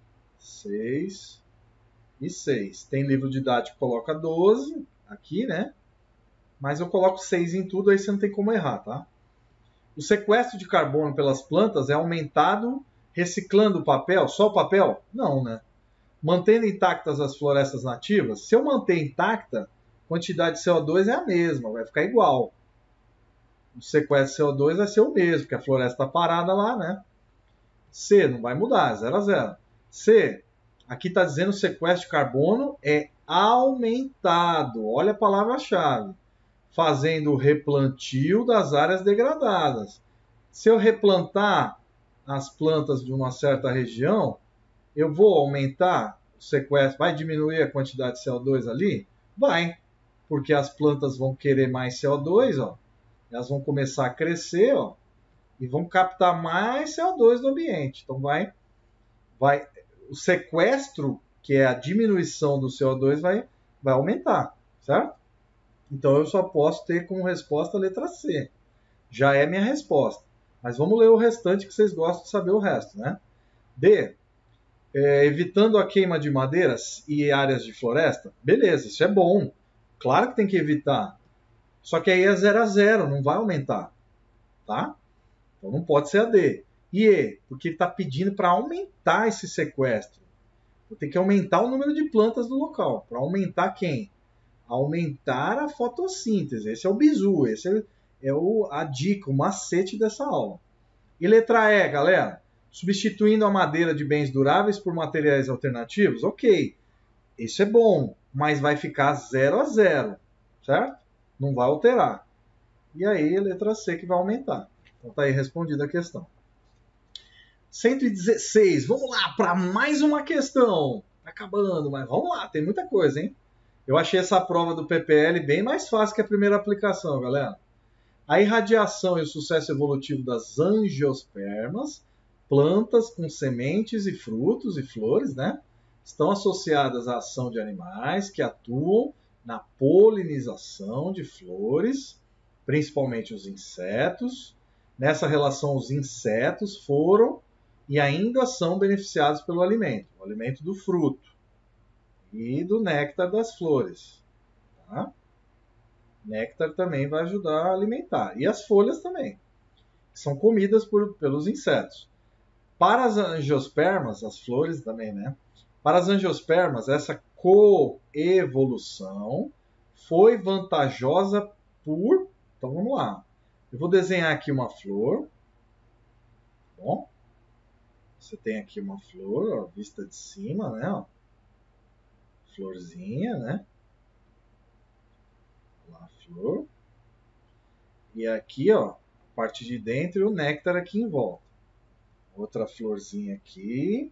seis e seis. Tem livro didático que coloca doze aqui, né? Mas eu coloco seis em tudo, aí você não tem como errar, tá? O sequestro de carbono pelas plantas é aumentado reciclando o papel? Só o papel? Não, né? Mantendo intactas as florestas nativas? Se eu manter intacta, a quantidade de C O dois é a mesma, vai ficar igual. O sequestro de C O dois vai ser o mesmo, porque a floresta está parada lá, né? C, não vai mudar, zero a zero. C, aqui está dizendo que o sequestro de carbono é aumentado. Olha a palavra-chave. Fazendo o replantio das áreas degradadas. Se eu replantar as plantas de uma certa região, eu vou aumentar o sequestro, vai diminuir a quantidade de C O dois ali? Vai, porque as plantas vão querer mais C O dois, ó. Elas vão começar a crescer, ó, e vão captar mais C O dois do ambiente. Então vai, vai, o sequestro, que é a diminuição do C O dois, vai, vai aumentar, certo? Então eu só posso ter como resposta a letra C. Já é minha resposta. Mas vamos ler o restante que vocês gostam de saber o resto, né? D. É, evitando a queima de madeiras e áreas de floresta. Beleza, isso é bom. Claro que tem que evitar. Só que aí é zero a zero, não vai aumentar. Tá? Então não pode ser a D. E E, porque ele está pedindo para aumentar esse sequestro. Eu tenho que aumentar o número de plantas do local. Para aumentar quem? Aumentar a fotossíntese. Esse é o bizu, esse é, é o, a dica, o macete dessa aula. E letra E, galera? Substituindo a madeira de bens duráveis por materiais alternativos? Ok, isso é bom, mas vai ficar zero a zero, certo? Não vai alterar. E aí, letra C que vai aumentar. Então tá aí respondida a questão. cento e dezesseis, vamos lá para mais uma questão. Tá acabando, mas vamos lá, tem muita coisa, hein? Eu achei essa prova do P P L bem mais fácil que a primeira aplicação, galera. A irradiação e o sucesso evolutivo das angiospermas, plantas com sementes e frutos e flores, né, estão associadas à ação de animais que atuam na polinização de flores principalmente os insetos. Nessa relação, os insetos foram e ainda são beneficiados pelo alimento, o alimento do fruto e do néctar das flores. Tá? Néctar também vai ajudar a alimentar. E as folhas também, que são comidas por, pelos insetos. Para as angiospermas, as flores também, né? Para as angiospermas, essa coevolução foi vantajosa por... Então vamos lá. Eu vou desenhar aqui uma flor. Bom, você tem aqui uma flor, ó, vista de cima, né? Ó. Florzinha, né? Lá a flor. E aqui, ó, a parte de dentro e o néctar aqui em volta. Outra florzinha aqui.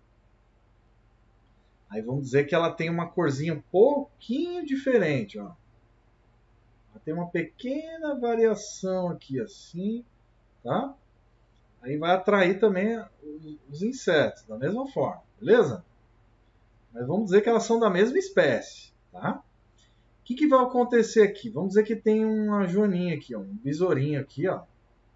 Aí vamos dizer que ela tem uma corzinha um pouquinho diferente, ó. Ela tem uma pequena variação aqui assim, tá? Aí vai atrair também os insetos, da mesma forma, beleza? Mas vamos dizer que elas são da mesma espécie, tá? O que, que vai acontecer aqui? Vamos dizer que tem uma joaninha aqui, ó, um besourinho aqui, ó.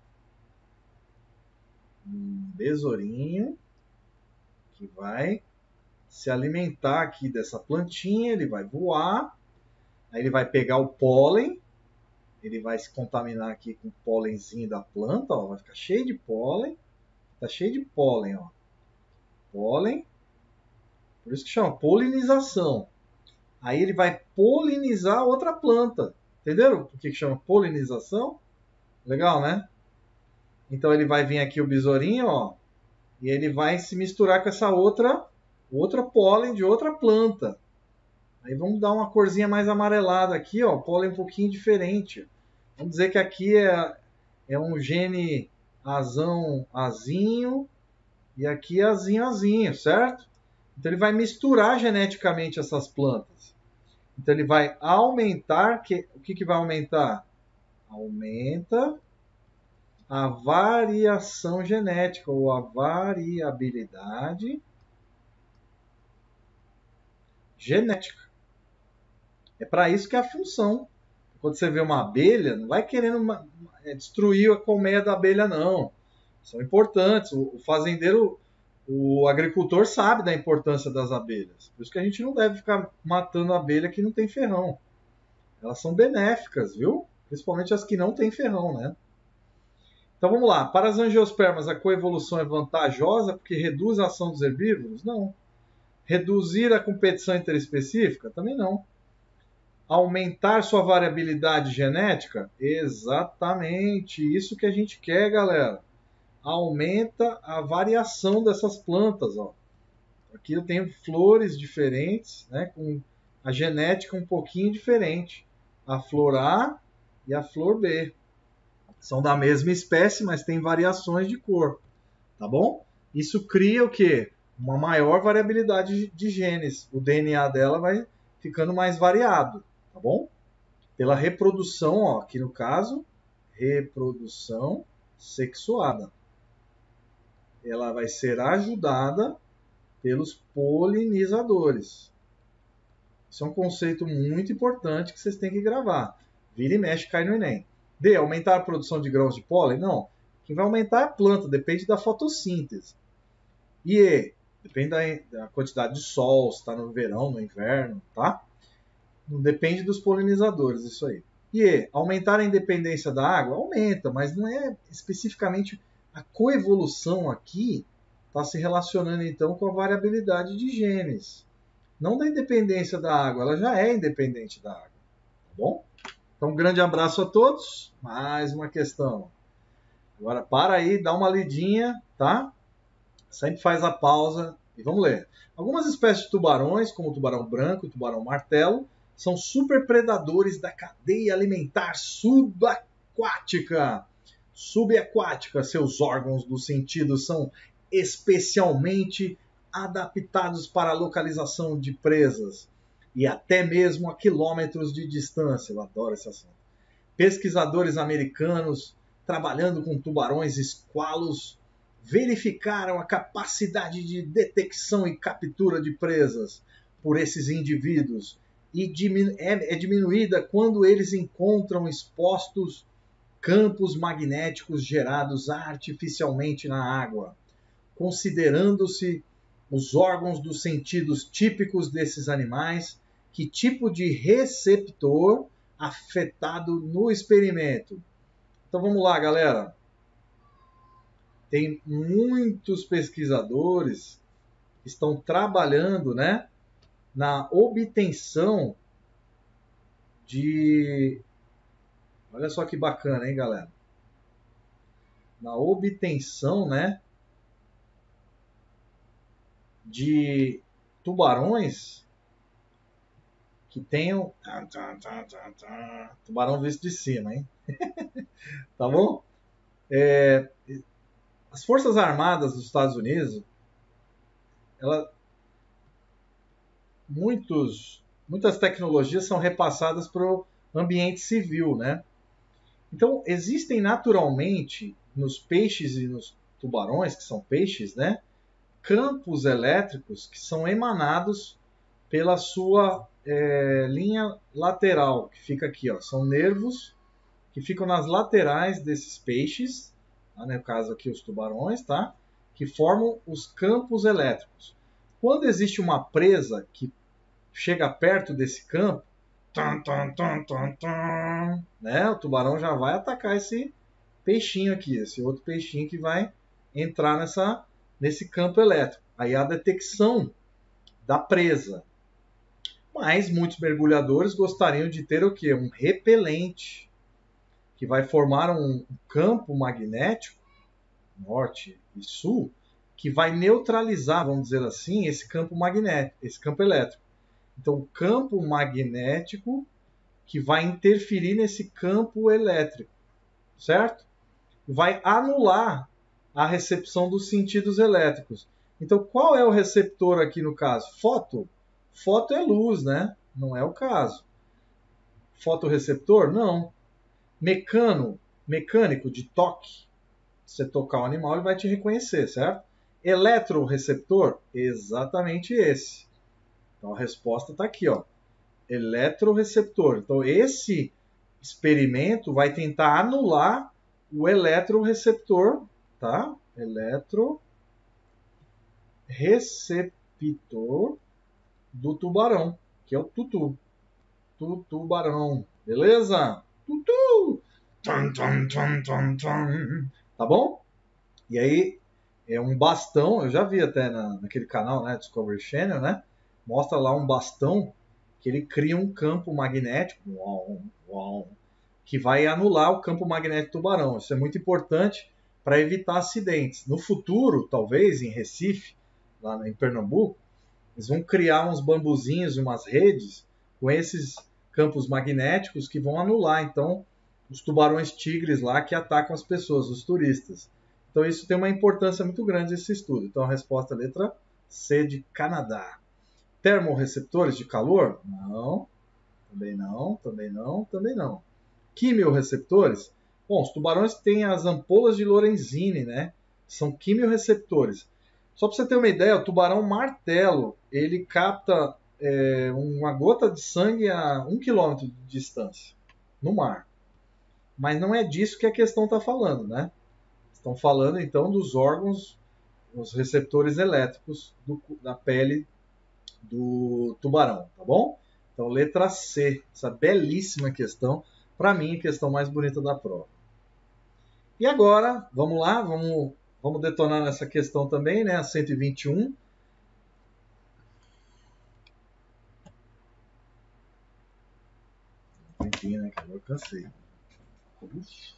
Um besourinho que vai se alimentar aqui dessa plantinha, ele vai voar, aí ele vai pegar o pólen, ele vai se contaminar aqui com o pólenzinho da planta, ó, vai ficar cheio de pólen, tá cheio de pólen, ó. Pólen, por isso que chama polinização. Aí ele vai polinizar outra planta, entenderam por que chama polinização? Legal, né? Então ele vai vir aqui o besourinho, ó, e ele vai se misturar com essa outra outra pólen de outra planta. Aí vamos dar uma corzinha mais amarelada aqui, ó, pólen um pouquinho diferente. Vamos dizer que aqui é, é um gene azão azinho e aqui é azinho azinho, certo? Então ele vai misturar geneticamente essas plantas. Então ele vai aumentar, que, o que, que vai aumentar? Aumenta a variação genética ou a variabilidade genética. É para isso que é a função. Quando você vê uma abelha, não vai querendo uma, é, destruir a colmeia da abelha, não. São importantes. O, o fazendeiro, o agricultor sabe da importância das abelhas. Por isso que a gente não deve ficar matando a abelha que não tem ferrão. Elas são benéficas, viu? Principalmente as que não têm ferrão, né? Então vamos lá. Para as angiospermas, a coevolução é vantajosa porque reduz a ação dos herbívoros? Não. Reduzir a competição interespecífica? Também não. Aumentar sua variabilidade genética? Exatamente. Isso que a gente quer, galera. Aumenta a variação dessas plantas. Ó. Aqui eu tenho flores diferentes, né, com a genética um pouquinho diferente. A flor A e a flor B. São da mesma espécie, mas têm variações de cor. Tá bom? Isso cria o quê? Uma maior variabilidade de genes. O D N A dela vai ficando mais variado, tá bom? Pela reprodução, ó, aqui no caso, reprodução sexuada. Ela vai ser ajudada pelos polinizadores. Isso é um conceito muito importante que vocês têm que gravar. Vira e mexe, cai no Enem. D. Aumentar a produção de grãos de pólen? Não. Quem vai aumentar é a planta, depende da fotossíntese. E E. Depende da, da quantidade de sol, se está no verão, no inverno, tá? Não depende dos polinizadores, isso aí. E E. Aumentar a independência da água? Aumenta, mas não é especificamente a coevolução aqui, está se relacionando então com a variabilidade de genes. Não da independência da água, ela já é independente da água, tá bom? Então, um grande abraço a todos. Mais uma questão. Agora, para aí, dá uma lidinha, tá? Sempre faz a pausa e vamos ler. Algumas espécies de tubarões, como o tubarão branco e o tubarão martelo, são superpredadores da cadeia alimentar subaquática. Subaquática, seus órgãos dos sentidos são especialmente adaptados para a localização de presas e até mesmo a quilômetros de distância. Eu adoro esse assunto. Pesquisadores americanos trabalhando com tubarões esqualos verificaram a capacidade de detecção e captura de presas por esses indivíduos e diminu- é, é diminuída quando eles encontram expostos campos magnéticos gerados artificialmente na água, considerando-se os órgãos dos sentidos típicos desses animais, que tipo de receptor afetado no experimento. Então vamos lá, galera. Tem muitos pesquisadores que estão trabalhando, né, na obtenção de... Olha só que bacana, hein, galera? Na obtenção, né, de tubarões que tenham... Tubarão visto de cima, hein? Tá bom? É... As Forças Armadas dos Estados Unidos, ela... Muitos... muitas tecnologias são repassadas para o ambiente civil, né? Então, existem naturalmente nos peixes e nos tubarões, que são peixes, né, campos elétricos que são emanados pela sua é, linha lateral, que fica aqui, ó, são nervos que ficam nas laterais desses peixes, tá, no caso aqui os tubarões, tá, que formam os campos elétricos. Quando existe uma presa que chega perto desse campo, tum, tum, tum, tum, tum, né, o tubarão já vai atacar esse peixinho aqui, esse outro peixinho que vai entrar nessa, nesse campo elétrico. Aí a detecção da presa. Mas muitos mergulhadores gostariam de ter o quê? Um repelente, que vai formar um campo magnético, norte e sul, que vai neutralizar, vamos dizer assim, esse campo magnético, esse campo elétrico. Então, o campo magnético que vai interferir nesse campo elétrico, certo? Vai anular a recepção dos sentidos elétricos. Então, qual é o receptor aqui no caso? Foto. Foto é luz, né? Não é o caso. Fotorreceptor? Não. Mecano, mecânico de toque. Se você tocar o animal, ele vai te reconhecer, certo? Eletroreceptor? Exatamente esse. Então, a resposta está aqui, ó. Eletroreceptor. Então, esse experimento vai tentar anular o eletroreceptor, tá? Eletroreceptor do tubarão, que é o tutu. Tutubarão, beleza? Tutu! Tum, tum, tum, tum, tum. Tá bom? E aí, é um bastão, eu já vi até na, naquele canal, né, Discovery Channel, né? Mostra lá um bastão que ele cria um campo magnético, uau, uau, que vai anular o campo magnético do tubarão. Isso é muito importante para evitar acidentes. No futuro, talvez, em Recife, lá em Pernambuco, eles vão criar uns bambuzinhos, umas redes, com esses campos magnéticos que vão anular, então, os tubarões tigres lá que atacam as pessoas, os turistas. Então, isso tem uma importância muito grande, esse estudo. Então, a resposta é a letra C de Canadá. Termorreceptores de calor? Não. Também não, também não, também não. Quimiorreceptores? Bom, os tubarões têm as ampolas de Lorenzini, né? São quimiorreceptores. Só para você ter uma ideia, o tubarão martelo, ele capta é, uma gota de sangue a um quilômetro de distância, no mar. Mas não é disso que a questão está falando, né? Estão falando, então, dos órgãos, os receptores elétricos do, da pele do tubarão, tá bom? Então, letra C, essa belíssima questão, para mim, a questão mais bonita da prova. E agora, vamos lá, vamos, vamos detonar nessa questão também, né? A cento e vinte e um. Um tempinho, né? Que agora eu cansei. Ufa.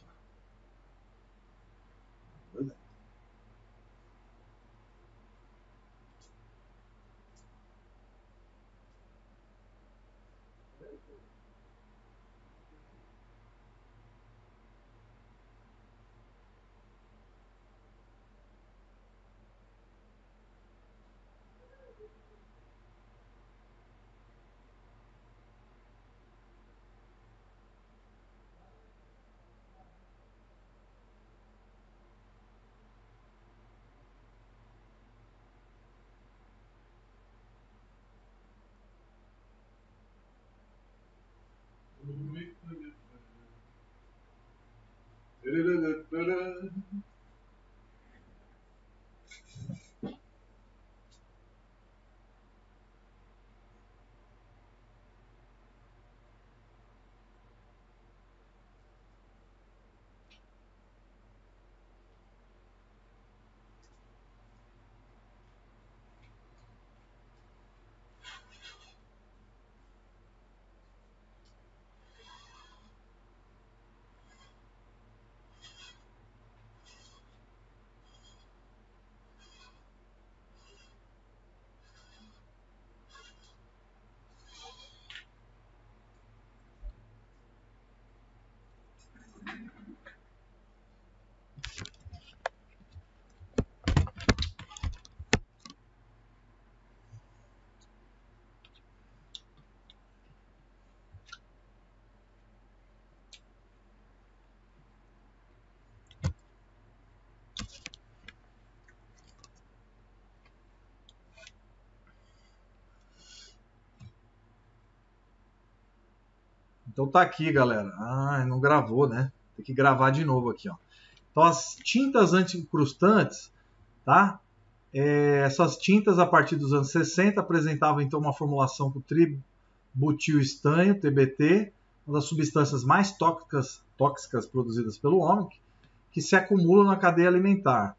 Então tá aqui, galera. Ah, não gravou, né? Tem que gravar de novo aqui, ó. Então as tintas anti-incrustantes, tá? É, essas tintas a partir dos anos sessenta apresentavam então uma formulação com tributil-estanho, T B T, uma das substâncias mais tóxicas, tóxicas produzidas pelo homem, que se acumulam na cadeia alimentar,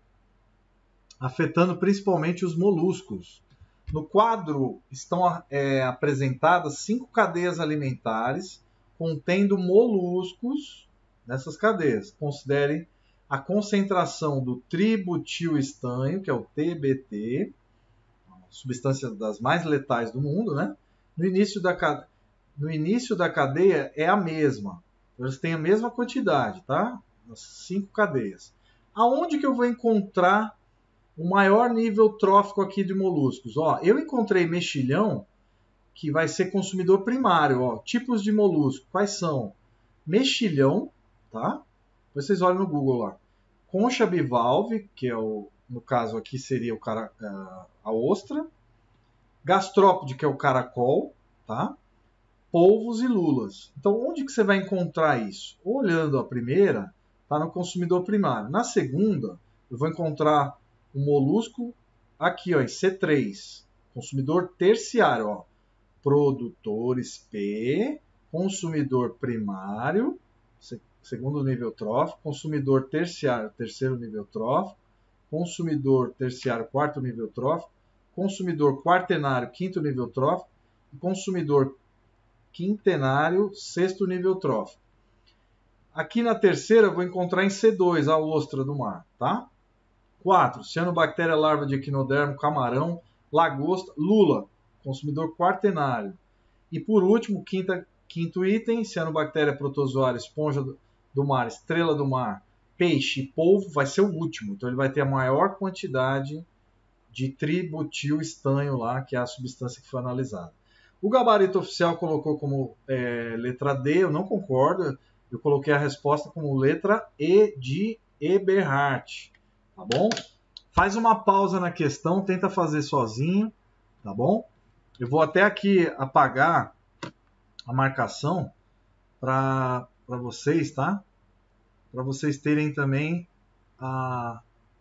afetando principalmente os moluscos. No quadro estão é, apresentadas cinco cadeias alimentares contendo moluscos nessas cadeias. Considerem a concentração do tributil-estanho, que é o T B T, substância das mais letais do mundo, né? No início da, no início da cadeia é a mesma. Eles têm a mesma quantidade, tá? Nas cinco cadeias. Aonde que eu vou encontrar o maior nível trófico aqui de moluscos? Ó, eu encontrei mexilhão, que vai ser consumidor primário. Ó, tipos de molusco, quais são? Mexilhão, tá? Vocês olham no Google lá. Concha bivalve, que é o, no caso aqui seria o cara, a ostra. Gastrópode, que é o caracol, tá? Polvos e lulas. Então, onde que você vai encontrar isso? Olhando a primeira, está no consumidor primário. Na segunda, eu vou encontrar o molusco aqui, ó, em C três. Consumidor terciário, ó. Produtores P, consumidor primário, segundo nível trófico, consumidor terciário, terceiro nível trófico, consumidor terciário, quarto nível trófico, consumidor quaternário, quinto nível trófico, e consumidor quintenário, sexto nível trófico. Aqui na terceira eu vou encontrar em C dois, a ostra do mar, tá? quatro. Cianobactéria larva de equinodermo, camarão, lagosta, lula, consumidor quaternário. E por último, quinta, quinto item, cianobactéria protozoária, esponja do mar, estrela do mar, peixe e polvo, vai ser o último. Então ele vai ter a maior quantidade de tributil-estanho lá, que é a substância que foi analisada. O gabarito oficial colocou como é, letra D, eu não concordo, eu coloquei a resposta como letra E de Eberhardt, tá bom? Faz uma pausa na questão, tenta fazer sozinho, tá bom? Eu vou até aqui apagar a marcação para vocês, tá? Para vocês terem também a,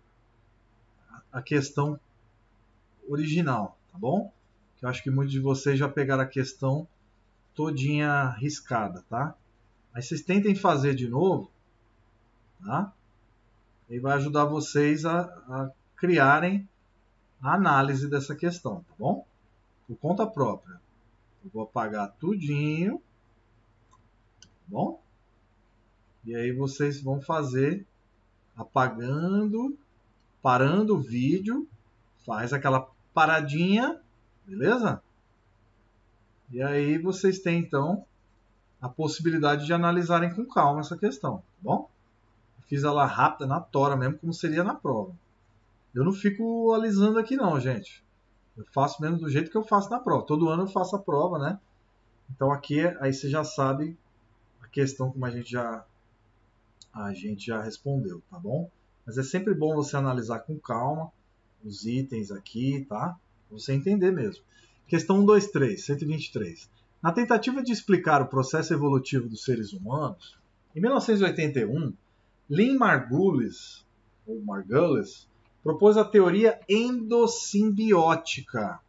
a questão original, tá bom? Que eu acho que muitos de vocês já pegaram a questão todinha riscada, tá? Aí vocês tentem fazer de novo, tá? E vai ajudar vocês a, a criarem a análise dessa questão, tá bom? Por conta própria. Eu vou apagar tudinho, tá bom? E aí vocês vão fazer apagando, parando o vídeo, faz aquela paradinha, beleza? E aí vocês têm então a possibilidade de analisarem com calma essa questão, tá bom? Eu fiz ela rápida, na tora mesmo, como seria na prova. Eu não fico alisando aqui não, gente. Eu faço mesmo do jeito que eu faço na prova. Todo ano eu faço a prova, né? Então aqui, aí você já sabe a questão como a gente já, a gente já respondeu, tá bom? Mas é sempre bom você analisar com calma os itens aqui, tá? Pra você entender mesmo. Questão um, dois, três, cento e vinte e três. Na tentativa de explicar o processo evolutivo dos seres humanos, em mil novecentos e oitenta e um, Lynn Margulis, ou Margulis, propôs a teoria endossimbiótica.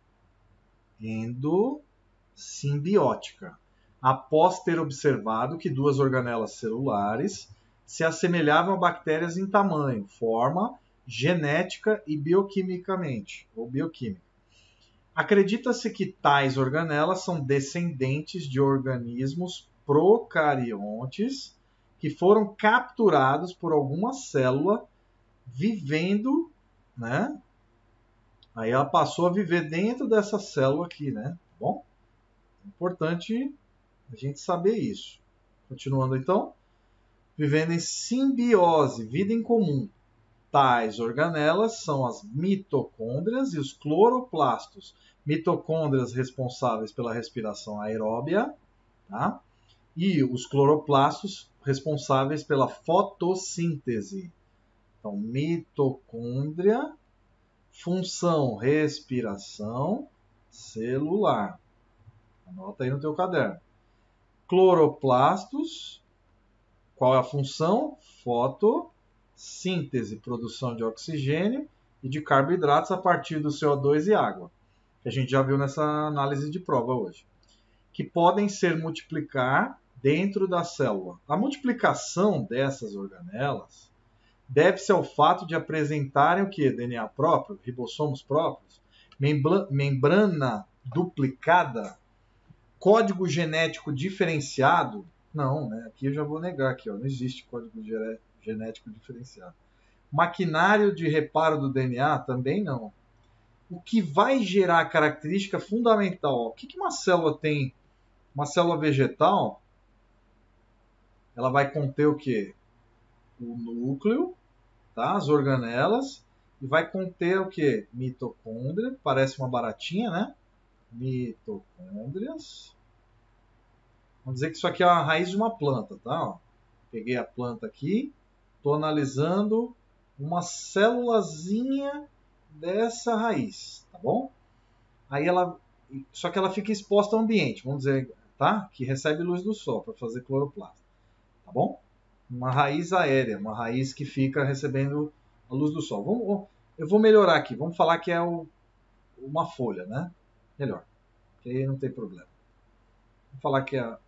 Endossimbiótica. Após ter observado que duas organelas celulares se assemelhavam a bactérias em tamanho, forma, genética e bioquimicamente, ou bioquímica. Acredita-se que tais organelas são descendentes de organismos procariontes que foram capturados por alguma célula vivendo, né? Aí ela passou a viver dentro dessa célula aqui, né? Bom, é importante a gente saber isso. Continuando então, vivendo em simbiose, vida em comum. Tais organelas são as mitocôndrias e os cloroplastos. Mitocôndrias responsáveis pela respiração aeróbia, tá? E os cloroplastos responsáveis pela fotossíntese. Então, mitocôndria, função respiração celular. Anota aí no teu caderno. cloroplastos. Qual é a função? Fotossíntese, produção de oxigênio e de carboidratos a partir do C O dois e água, que a gente já viu nessa análise de prova hoje, que podem ser multiplicar dentro da célula. A multiplicação dessas organelas deve-se ao fato de apresentarem o que? D N A próprio, ribossomos próprios, membrana duplicada, código genético diferenciado. Não, né? Aqui eu já vou negar aqui, ó, não existe código genético diferenciado. Maquinário de reparo do D N A também não. O que vai gerar a característica fundamental? Ó, o que uma célula tem? Uma célula vegetal, ela vai conter o quê? O núcleo, tá? As organelas, e vai conter o quê? Mitocôndria, parece uma baratinha, né? Mitocôndrias. Vamos dizer que isso aqui é a raiz de uma planta, tá? Ó, peguei a planta aqui, estou analisando uma célulazinha dessa raiz, tá bom? Aí ela, só que ela fica exposta ao ambiente, vamos dizer, tá? Que recebe luz do sol para fazer cloroplasto, tá bom? Uma raiz aérea, uma raiz que fica recebendo a luz do sol. Vamos, eu vou melhorar aqui, vamos falar que é o, uma folha, né? Melhor, que aí não tem problema. Vamos falar que é,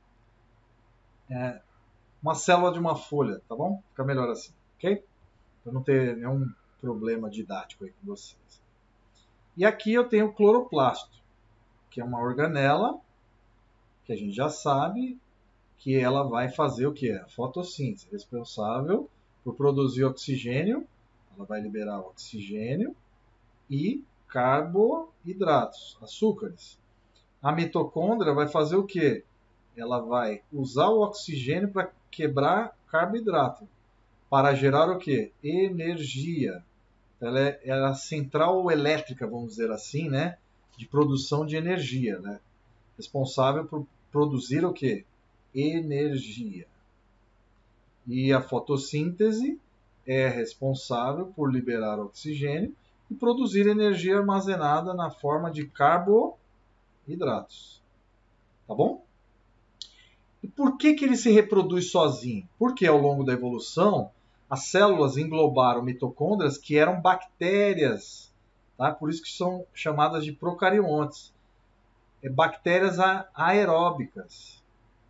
é uma célula de uma folha, tá bom? Fica melhor assim, ok? Para não ter nenhum problema didático aí com vocês. E aqui eu tenho o cloroplasto, que é uma organela que a gente já sabe que ela vai fazer o que? A fotossíntese, responsável por produzir oxigênio. Ela vai liberar oxigênio e carboidratos, açúcares. A mitocôndria vai fazer o que? Ela vai usar o oxigênio para quebrar carboidrato, para gerar o que? Energia. Ela é, ela é a central elétrica, vamos dizer assim, né? De produção de energia, né? Responsável por produzir o que? Energia. E a fotossíntese é responsável por liberar oxigênio e produzir energia armazenada na forma de carboidratos. Tá bom? E por que que ele se reproduz sozinho? Porque ao longo da evolução, as células englobaram mitocôndrias que eram bactérias, tá? Por isso que são chamadas de procariontes. É bactérias aeróbicas,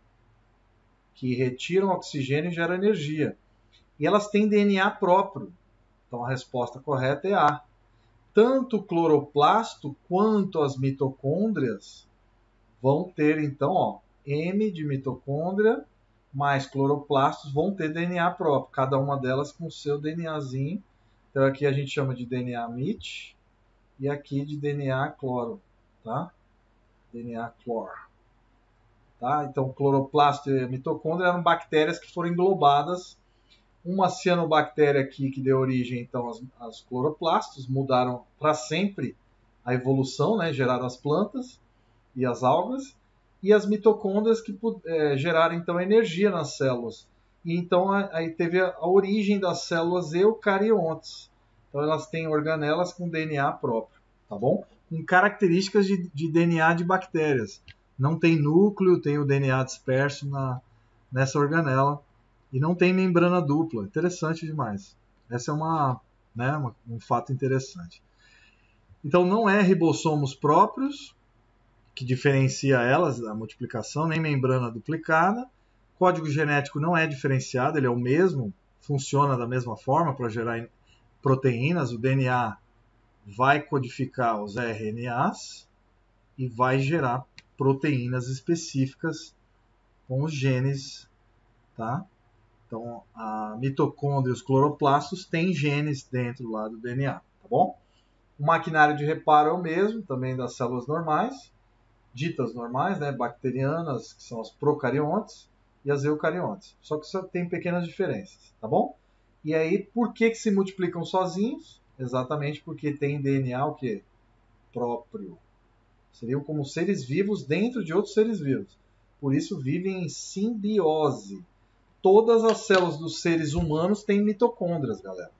que retiram oxigênio e geram energia. E elas têm D N A próprio. Então a resposta correta é A. Tanto o cloroplasto quanto as mitocôndrias vão ter, então, ó, M de mitocôndria mais cloroplastos vão ter D N A próprio, cada uma delas com o seu DNAzinho. Então aqui a gente chama de D N A mit e aqui de D N A cloro, tá? D N A cloro. Tá? Então cloroplasto e mitocôndria eram bactérias que foram englobadas. Uma cianobactéria aqui que deu origem então aos, aos cloroplastos, mudaram para sempre a evolução, né? Geraram as plantas e as algas, e as mitocôndrias que é, geraram então energia nas células. E então aí teve a, a origem das células eucariontes. Então elas têm organelas com D N A próprio, tá bom? Com características de, de D N A de bactérias. Não tem núcleo, tem o D N A disperso na, nessa organela e não tem membrana dupla. Interessante demais. Essa é uma, né, uma, um fato interessante. Então não é ribossomos próprios que diferencia elas da multiplicação, nem membrana duplicada. Código genético não é diferenciado, ele é o mesmo, funciona da mesma forma para gerar proteínas. O D N A vai codificar os R N As e vai gerar proteínas específicas com os genes, tá? Então, a mitocôndria e os cloroplastos têm genes dentro lá do D N A, tá bom? O maquinário de reparo é o mesmo, também das células normais, ditas normais, né, bacterianas, que são as procariontes, e as eucariontes. Só que só tem pequenas diferenças, tá bom? E aí, por que que se multiplicam sozinhos? Exatamente porque tem D N A o quê? Próprio. Seriam como seres vivos dentro de outros seres vivos. Por isso vivem em simbiose. Todas as células dos seres humanos têm mitocôndrias, galera.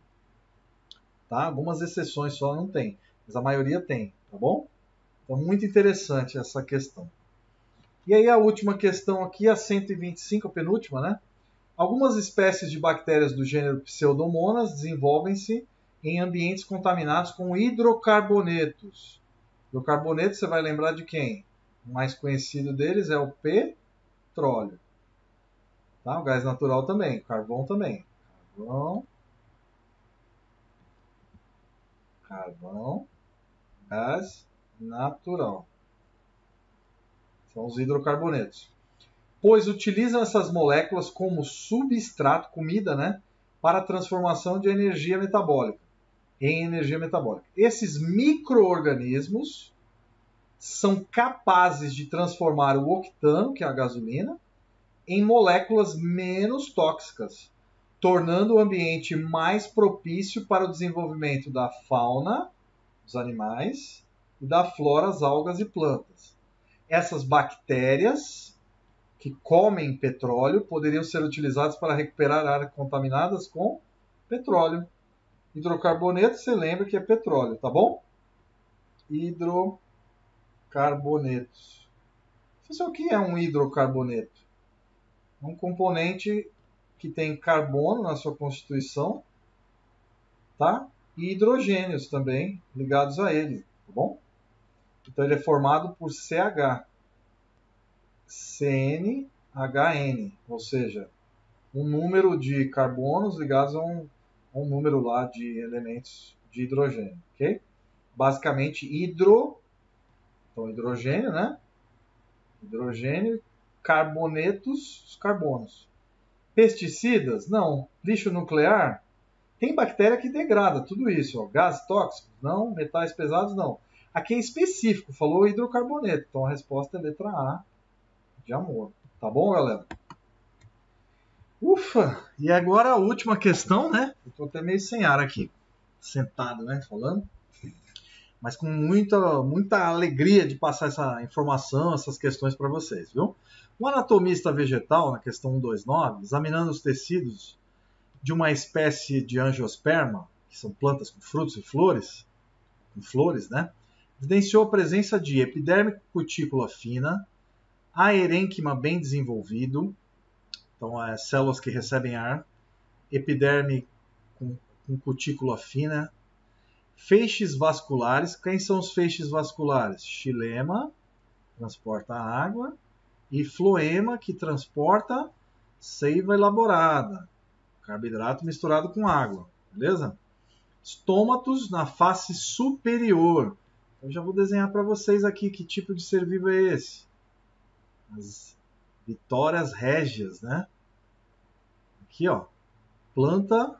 Tá? Algumas exceções só não tem, mas a maioria tem, tá bom? Então, muito interessante essa questão. E aí a última questão aqui, a cento e vinte e cinco, a penúltima, né? Algumas espécies de bactérias do gênero Pseudomonas desenvolvem-se em ambientes contaminados com hidrocarbonetos. Hidrocarboneto, você vai lembrar de quem? O mais conhecido deles é o petróleo. Tá? O gás natural também, o carvão também. Carvão, carvão, gás natural. São os hidrocarbonetos. Pois utilizam essas moléculas como substrato, comida, né, para a transformação de energia metabólica, em energia metabólica. Esses micro-organismos são capazes de transformar o octano, que é a gasolina, em moléculas menos tóxicas, tornando o ambiente mais propício para o desenvolvimento da fauna, dos animais, e da flora, as algas e plantas. Essas bactérias que comem petróleo poderiam ser utilizadas para recuperar áreas contaminadas com petróleo. Hidrocarboneto, você lembra que é petróleo, tá bom? Hidrocarbonetos. Você sabe o que é um hidrocarboneto? É um componente que tem carbono na sua constituição, tá? E hidrogênios também ligados a ele, tá bom? Então ele é formado por C H. C N H N, ou seja, um número de carbonos ligados a um, a um número lá de elementos de hidrogênio, ok? Basicamente hidro, então hidrogênio, né? Hidrogênio, carbonetos, os carbonos. Pesticidas? Não. Lixo nuclear? Tem bactéria que degrada tudo isso, ó. Gases tóxicos? Não. Metais pesados? Não. Aqui é específico, falou hidrocarboneto, então a resposta é letra A, de amor. Tá bom, galera? Ufa! E agora a última questão, né? Eu tô até meio sem ar aqui, sentado, né? Falando. Mas com muita, muita alegria de passar essa informação, essas questões para vocês, viu? Um anatomista vegetal, na questão cento e vinte e nove, examinando os tecidos de uma espécie de angiosperma, que são plantas com frutos e flores, com flores, né? Evidenciou a presença de epiderme com cutícula fina, aerênquima bem desenvolvido, então é células que recebem ar, epiderme com, com cutícula fina, feixes vasculares. Quem são os feixes vasculares? Xilema, transporta água, e floema, que transporta seiva elaborada, carboidrato misturado com água, beleza? Estômatos na face superior. Eu já vou desenhar para vocês aqui que tipo de ser vivo é esse. As vitórias régias, né? Aqui, ó, planta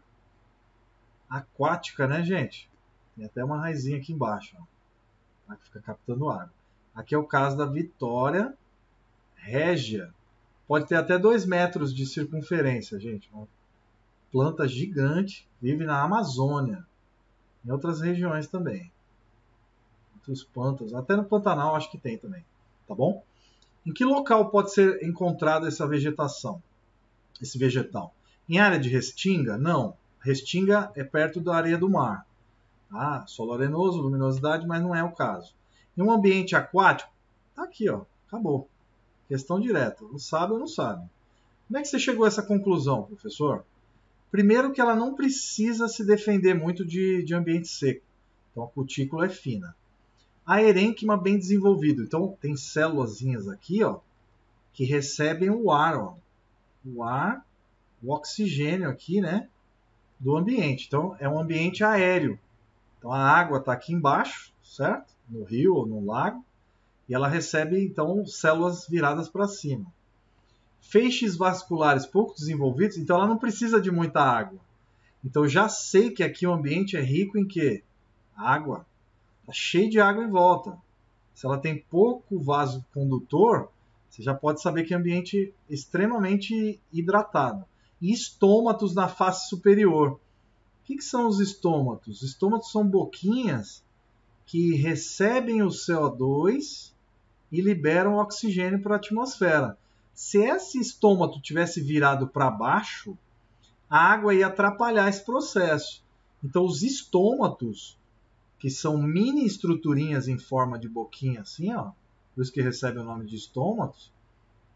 aquática, né, gente? Tem até uma raizinha aqui embaixo, ó, que fica captando água. Aqui é o caso da vitória régia. Pode ter até dois metros de circunferência, gente. Uma planta gigante, vive na Amazônia, em outras regiões também. Outros pântanos, até no Pantanal acho que tem também, tá bom? Em que local pode ser encontrada essa vegetação, esse vegetal? Em área de restinga? Não. Restinga é perto da areia do mar. Ah, solo arenoso, luminosidade, mas não é o caso. Em um ambiente aquático? Tá aqui, ó. Acabou. Questão direta. Não sabe ou não sabe. Como é que você chegou a essa conclusão, professor? Primeiro que ela não precisa se defender muito de, de ambiente seco. Então a cutícula é fina. Aerênquima bem desenvolvido. Então tem célulazinhas aqui, ó, que recebem o ar, ó. O ar, o oxigênio aqui, né, do ambiente. Então é um ambiente aéreo. Então a água está aqui embaixo, certo? No rio ou no lago. E ela recebe, então, células viradas para cima. Feixes vasculares pouco desenvolvidos, então ela não precisa de muita água. Então eu já sei que aqui o ambiente é rico em quê? Água. Está cheio de água em volta. Se ela tem pouco vaso condutor, você já pode saber que é um ambiente extremamente hidratado. E estômatos na face superior. O que, que são os estômatos? Os estômatos são boquinhas que recebem o C O dois e liberam oxigênio para a atmosfera. Se esse estômato tivesse virado para baixo, a água ia atrapalhar esse processo. Então os estômatos, que são mini estruturinhas em forma de boquinha assim, ó, por isso que recebe o nome de estômatos,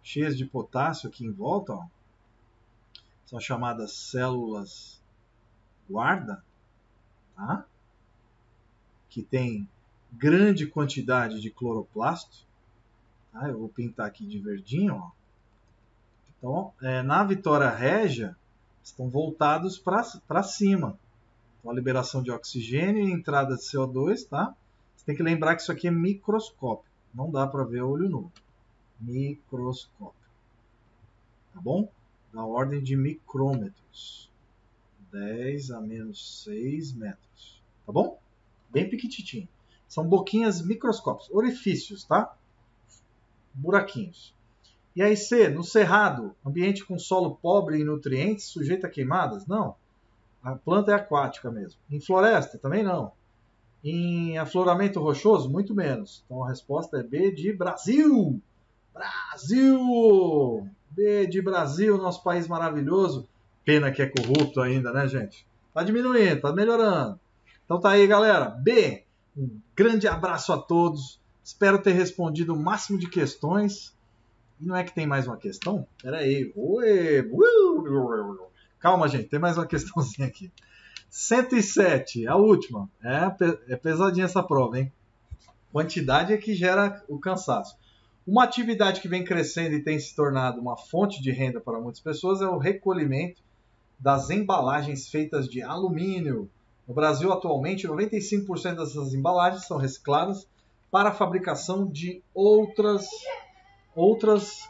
cheias de potássio aqui em volta, ó. São chamadas células guarda, tá? Que tem grande quantidade de cloroplasto. Tá? Eu vou pintar aqui de verdinho, ó. Então, é, na Vitória Régia, estão voltados para cima. Então, a liberação de oxigênio e entrada de C O dois, tá? Você tem que lembrar que isso aqui é microscópio. Não dá para ver a olho nu. Microscópio. Tá bom? Da ordem de micrômetros. dez a menos seis metros. Tá bom? Bem pequititinho. São boquinhas microscópicas. Orifícios, tá? Buraquinhos. E aí, C, no cerrado, ambiente com solo pobre em nutrientes, sujeito a queimadas? Não. A planta é aquática mesmo. Em floresta? Também não. Em afloramento rochoso? Muito menos. Então a resposta é B de Brasil. Brasil! B de Brasil, nosso país maravilhoso. Pena que é corrupto ainda, né, gente? Tá diminuindo, tá melhorando. Então tá aí, galera. B, um grande abraço a todos. Espero ter respondido o máximo de questões. E não é que tem mais uma questão? Pera aí. Oi. Calma, gente. Tem mais uma questãozinha aqui. cento e sete, a última. É, é pesadinha essa prova, hein? Quantidade é que gera o cansaço. Uma atividade que vem crescendo e tem se tornado uma fonte de renda para muitas pessoas é o recolhimento das embalagens feitas de alumínio. No Brasil, atualmente, noventa e cinco por cento dessas embalagens são recicladas para a fabricação de outras... outras...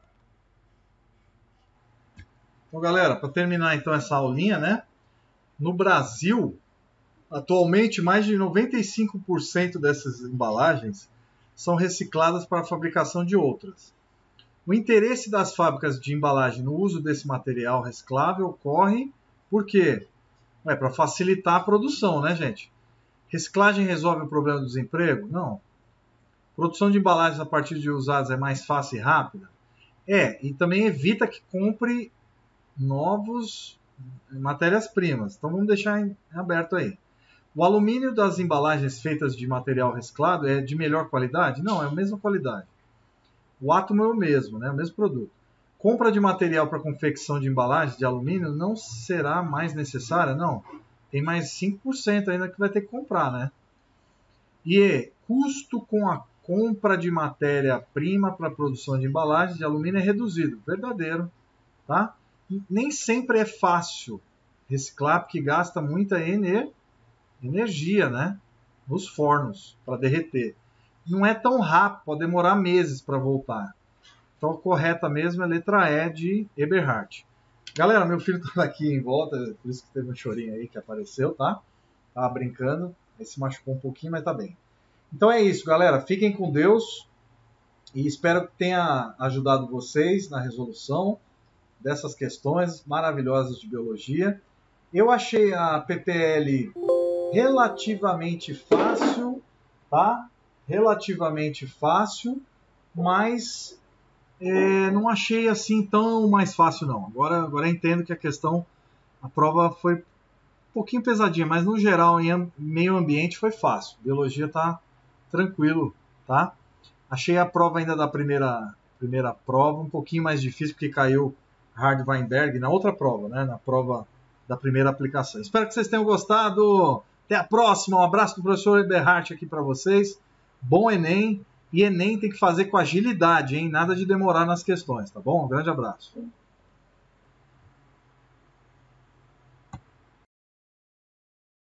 Então, galera, para terminar então essa aulinha, né? No Brasil, atualmente, mais de noventa e cinco por cento dessas embalagens são recicladas para a fabricação de outras. O interesse das fábricas de embalagem no uso desse material reciclável ocorre por quê? É para facilitar a produção, né, gente? Reciclagem resolve o problema do desemprego? Não. Produção de embalagens a partir de usados é mais fácil e rápida? É, e também evita que compre novos matérias-primas. Então vamos deixar em aberto aí. O alumínio das embalagens feitas de material reciclado é de melhor qualidade? Não, é a mesma qualidade. O átomo é o mesmo, né? O mesmo produto. Compra de material para confecção de embalagens de alumínio não será mais necessária? Não. Tem mais cinco por cento ainda que vai ter que comprar, né? E custo com a compra de matéria-prima para a produção de embalagens de alumínio é reduzido. Verdadeiro, tá? E nem sempre é fácil reciclar, porque gasta muita ener... energia, né? Nos fornos, para derreter. Não é tão rápido, pode demorar meses para voltar. Então a correta mesmo é a letra E de Eberhard. Galera, meu filho estava aqui em volta, por isso que teve um chorinho aí que apareceu, tá? Tava brincando, aí se machucou um pouquinho, mas tá bem. Então é isso, galera. Fiquem com Deus e espero que tenha ajudado vocês na resolução dessas questões maravilhosas de biologia. Eu achei a P P L relativamente fácil, tá? Relativamente fácil, mas é, não achei assim tão mais fácil não. Agora, agora eu entendo que a questão, a prova foi um pouquinho pesadinha, mas no geral em meio ambiente foi fácil. Biologia tá tranquilo, tá? Achei a prova ainda da primeira, primeira prova um pouquinho mais difícil, porque caiu Hard Weinberg na outra prova, né? Na prova da primeira aplicação. Espero que vocês tenham gostado. Até a próxima. Um abraço do professor Eberhard aqui para vocês. Bom Enem. E Enem tem que fazer com agilidade, hein? Nada de demorar nas questões, tá bom? Um grande abraço.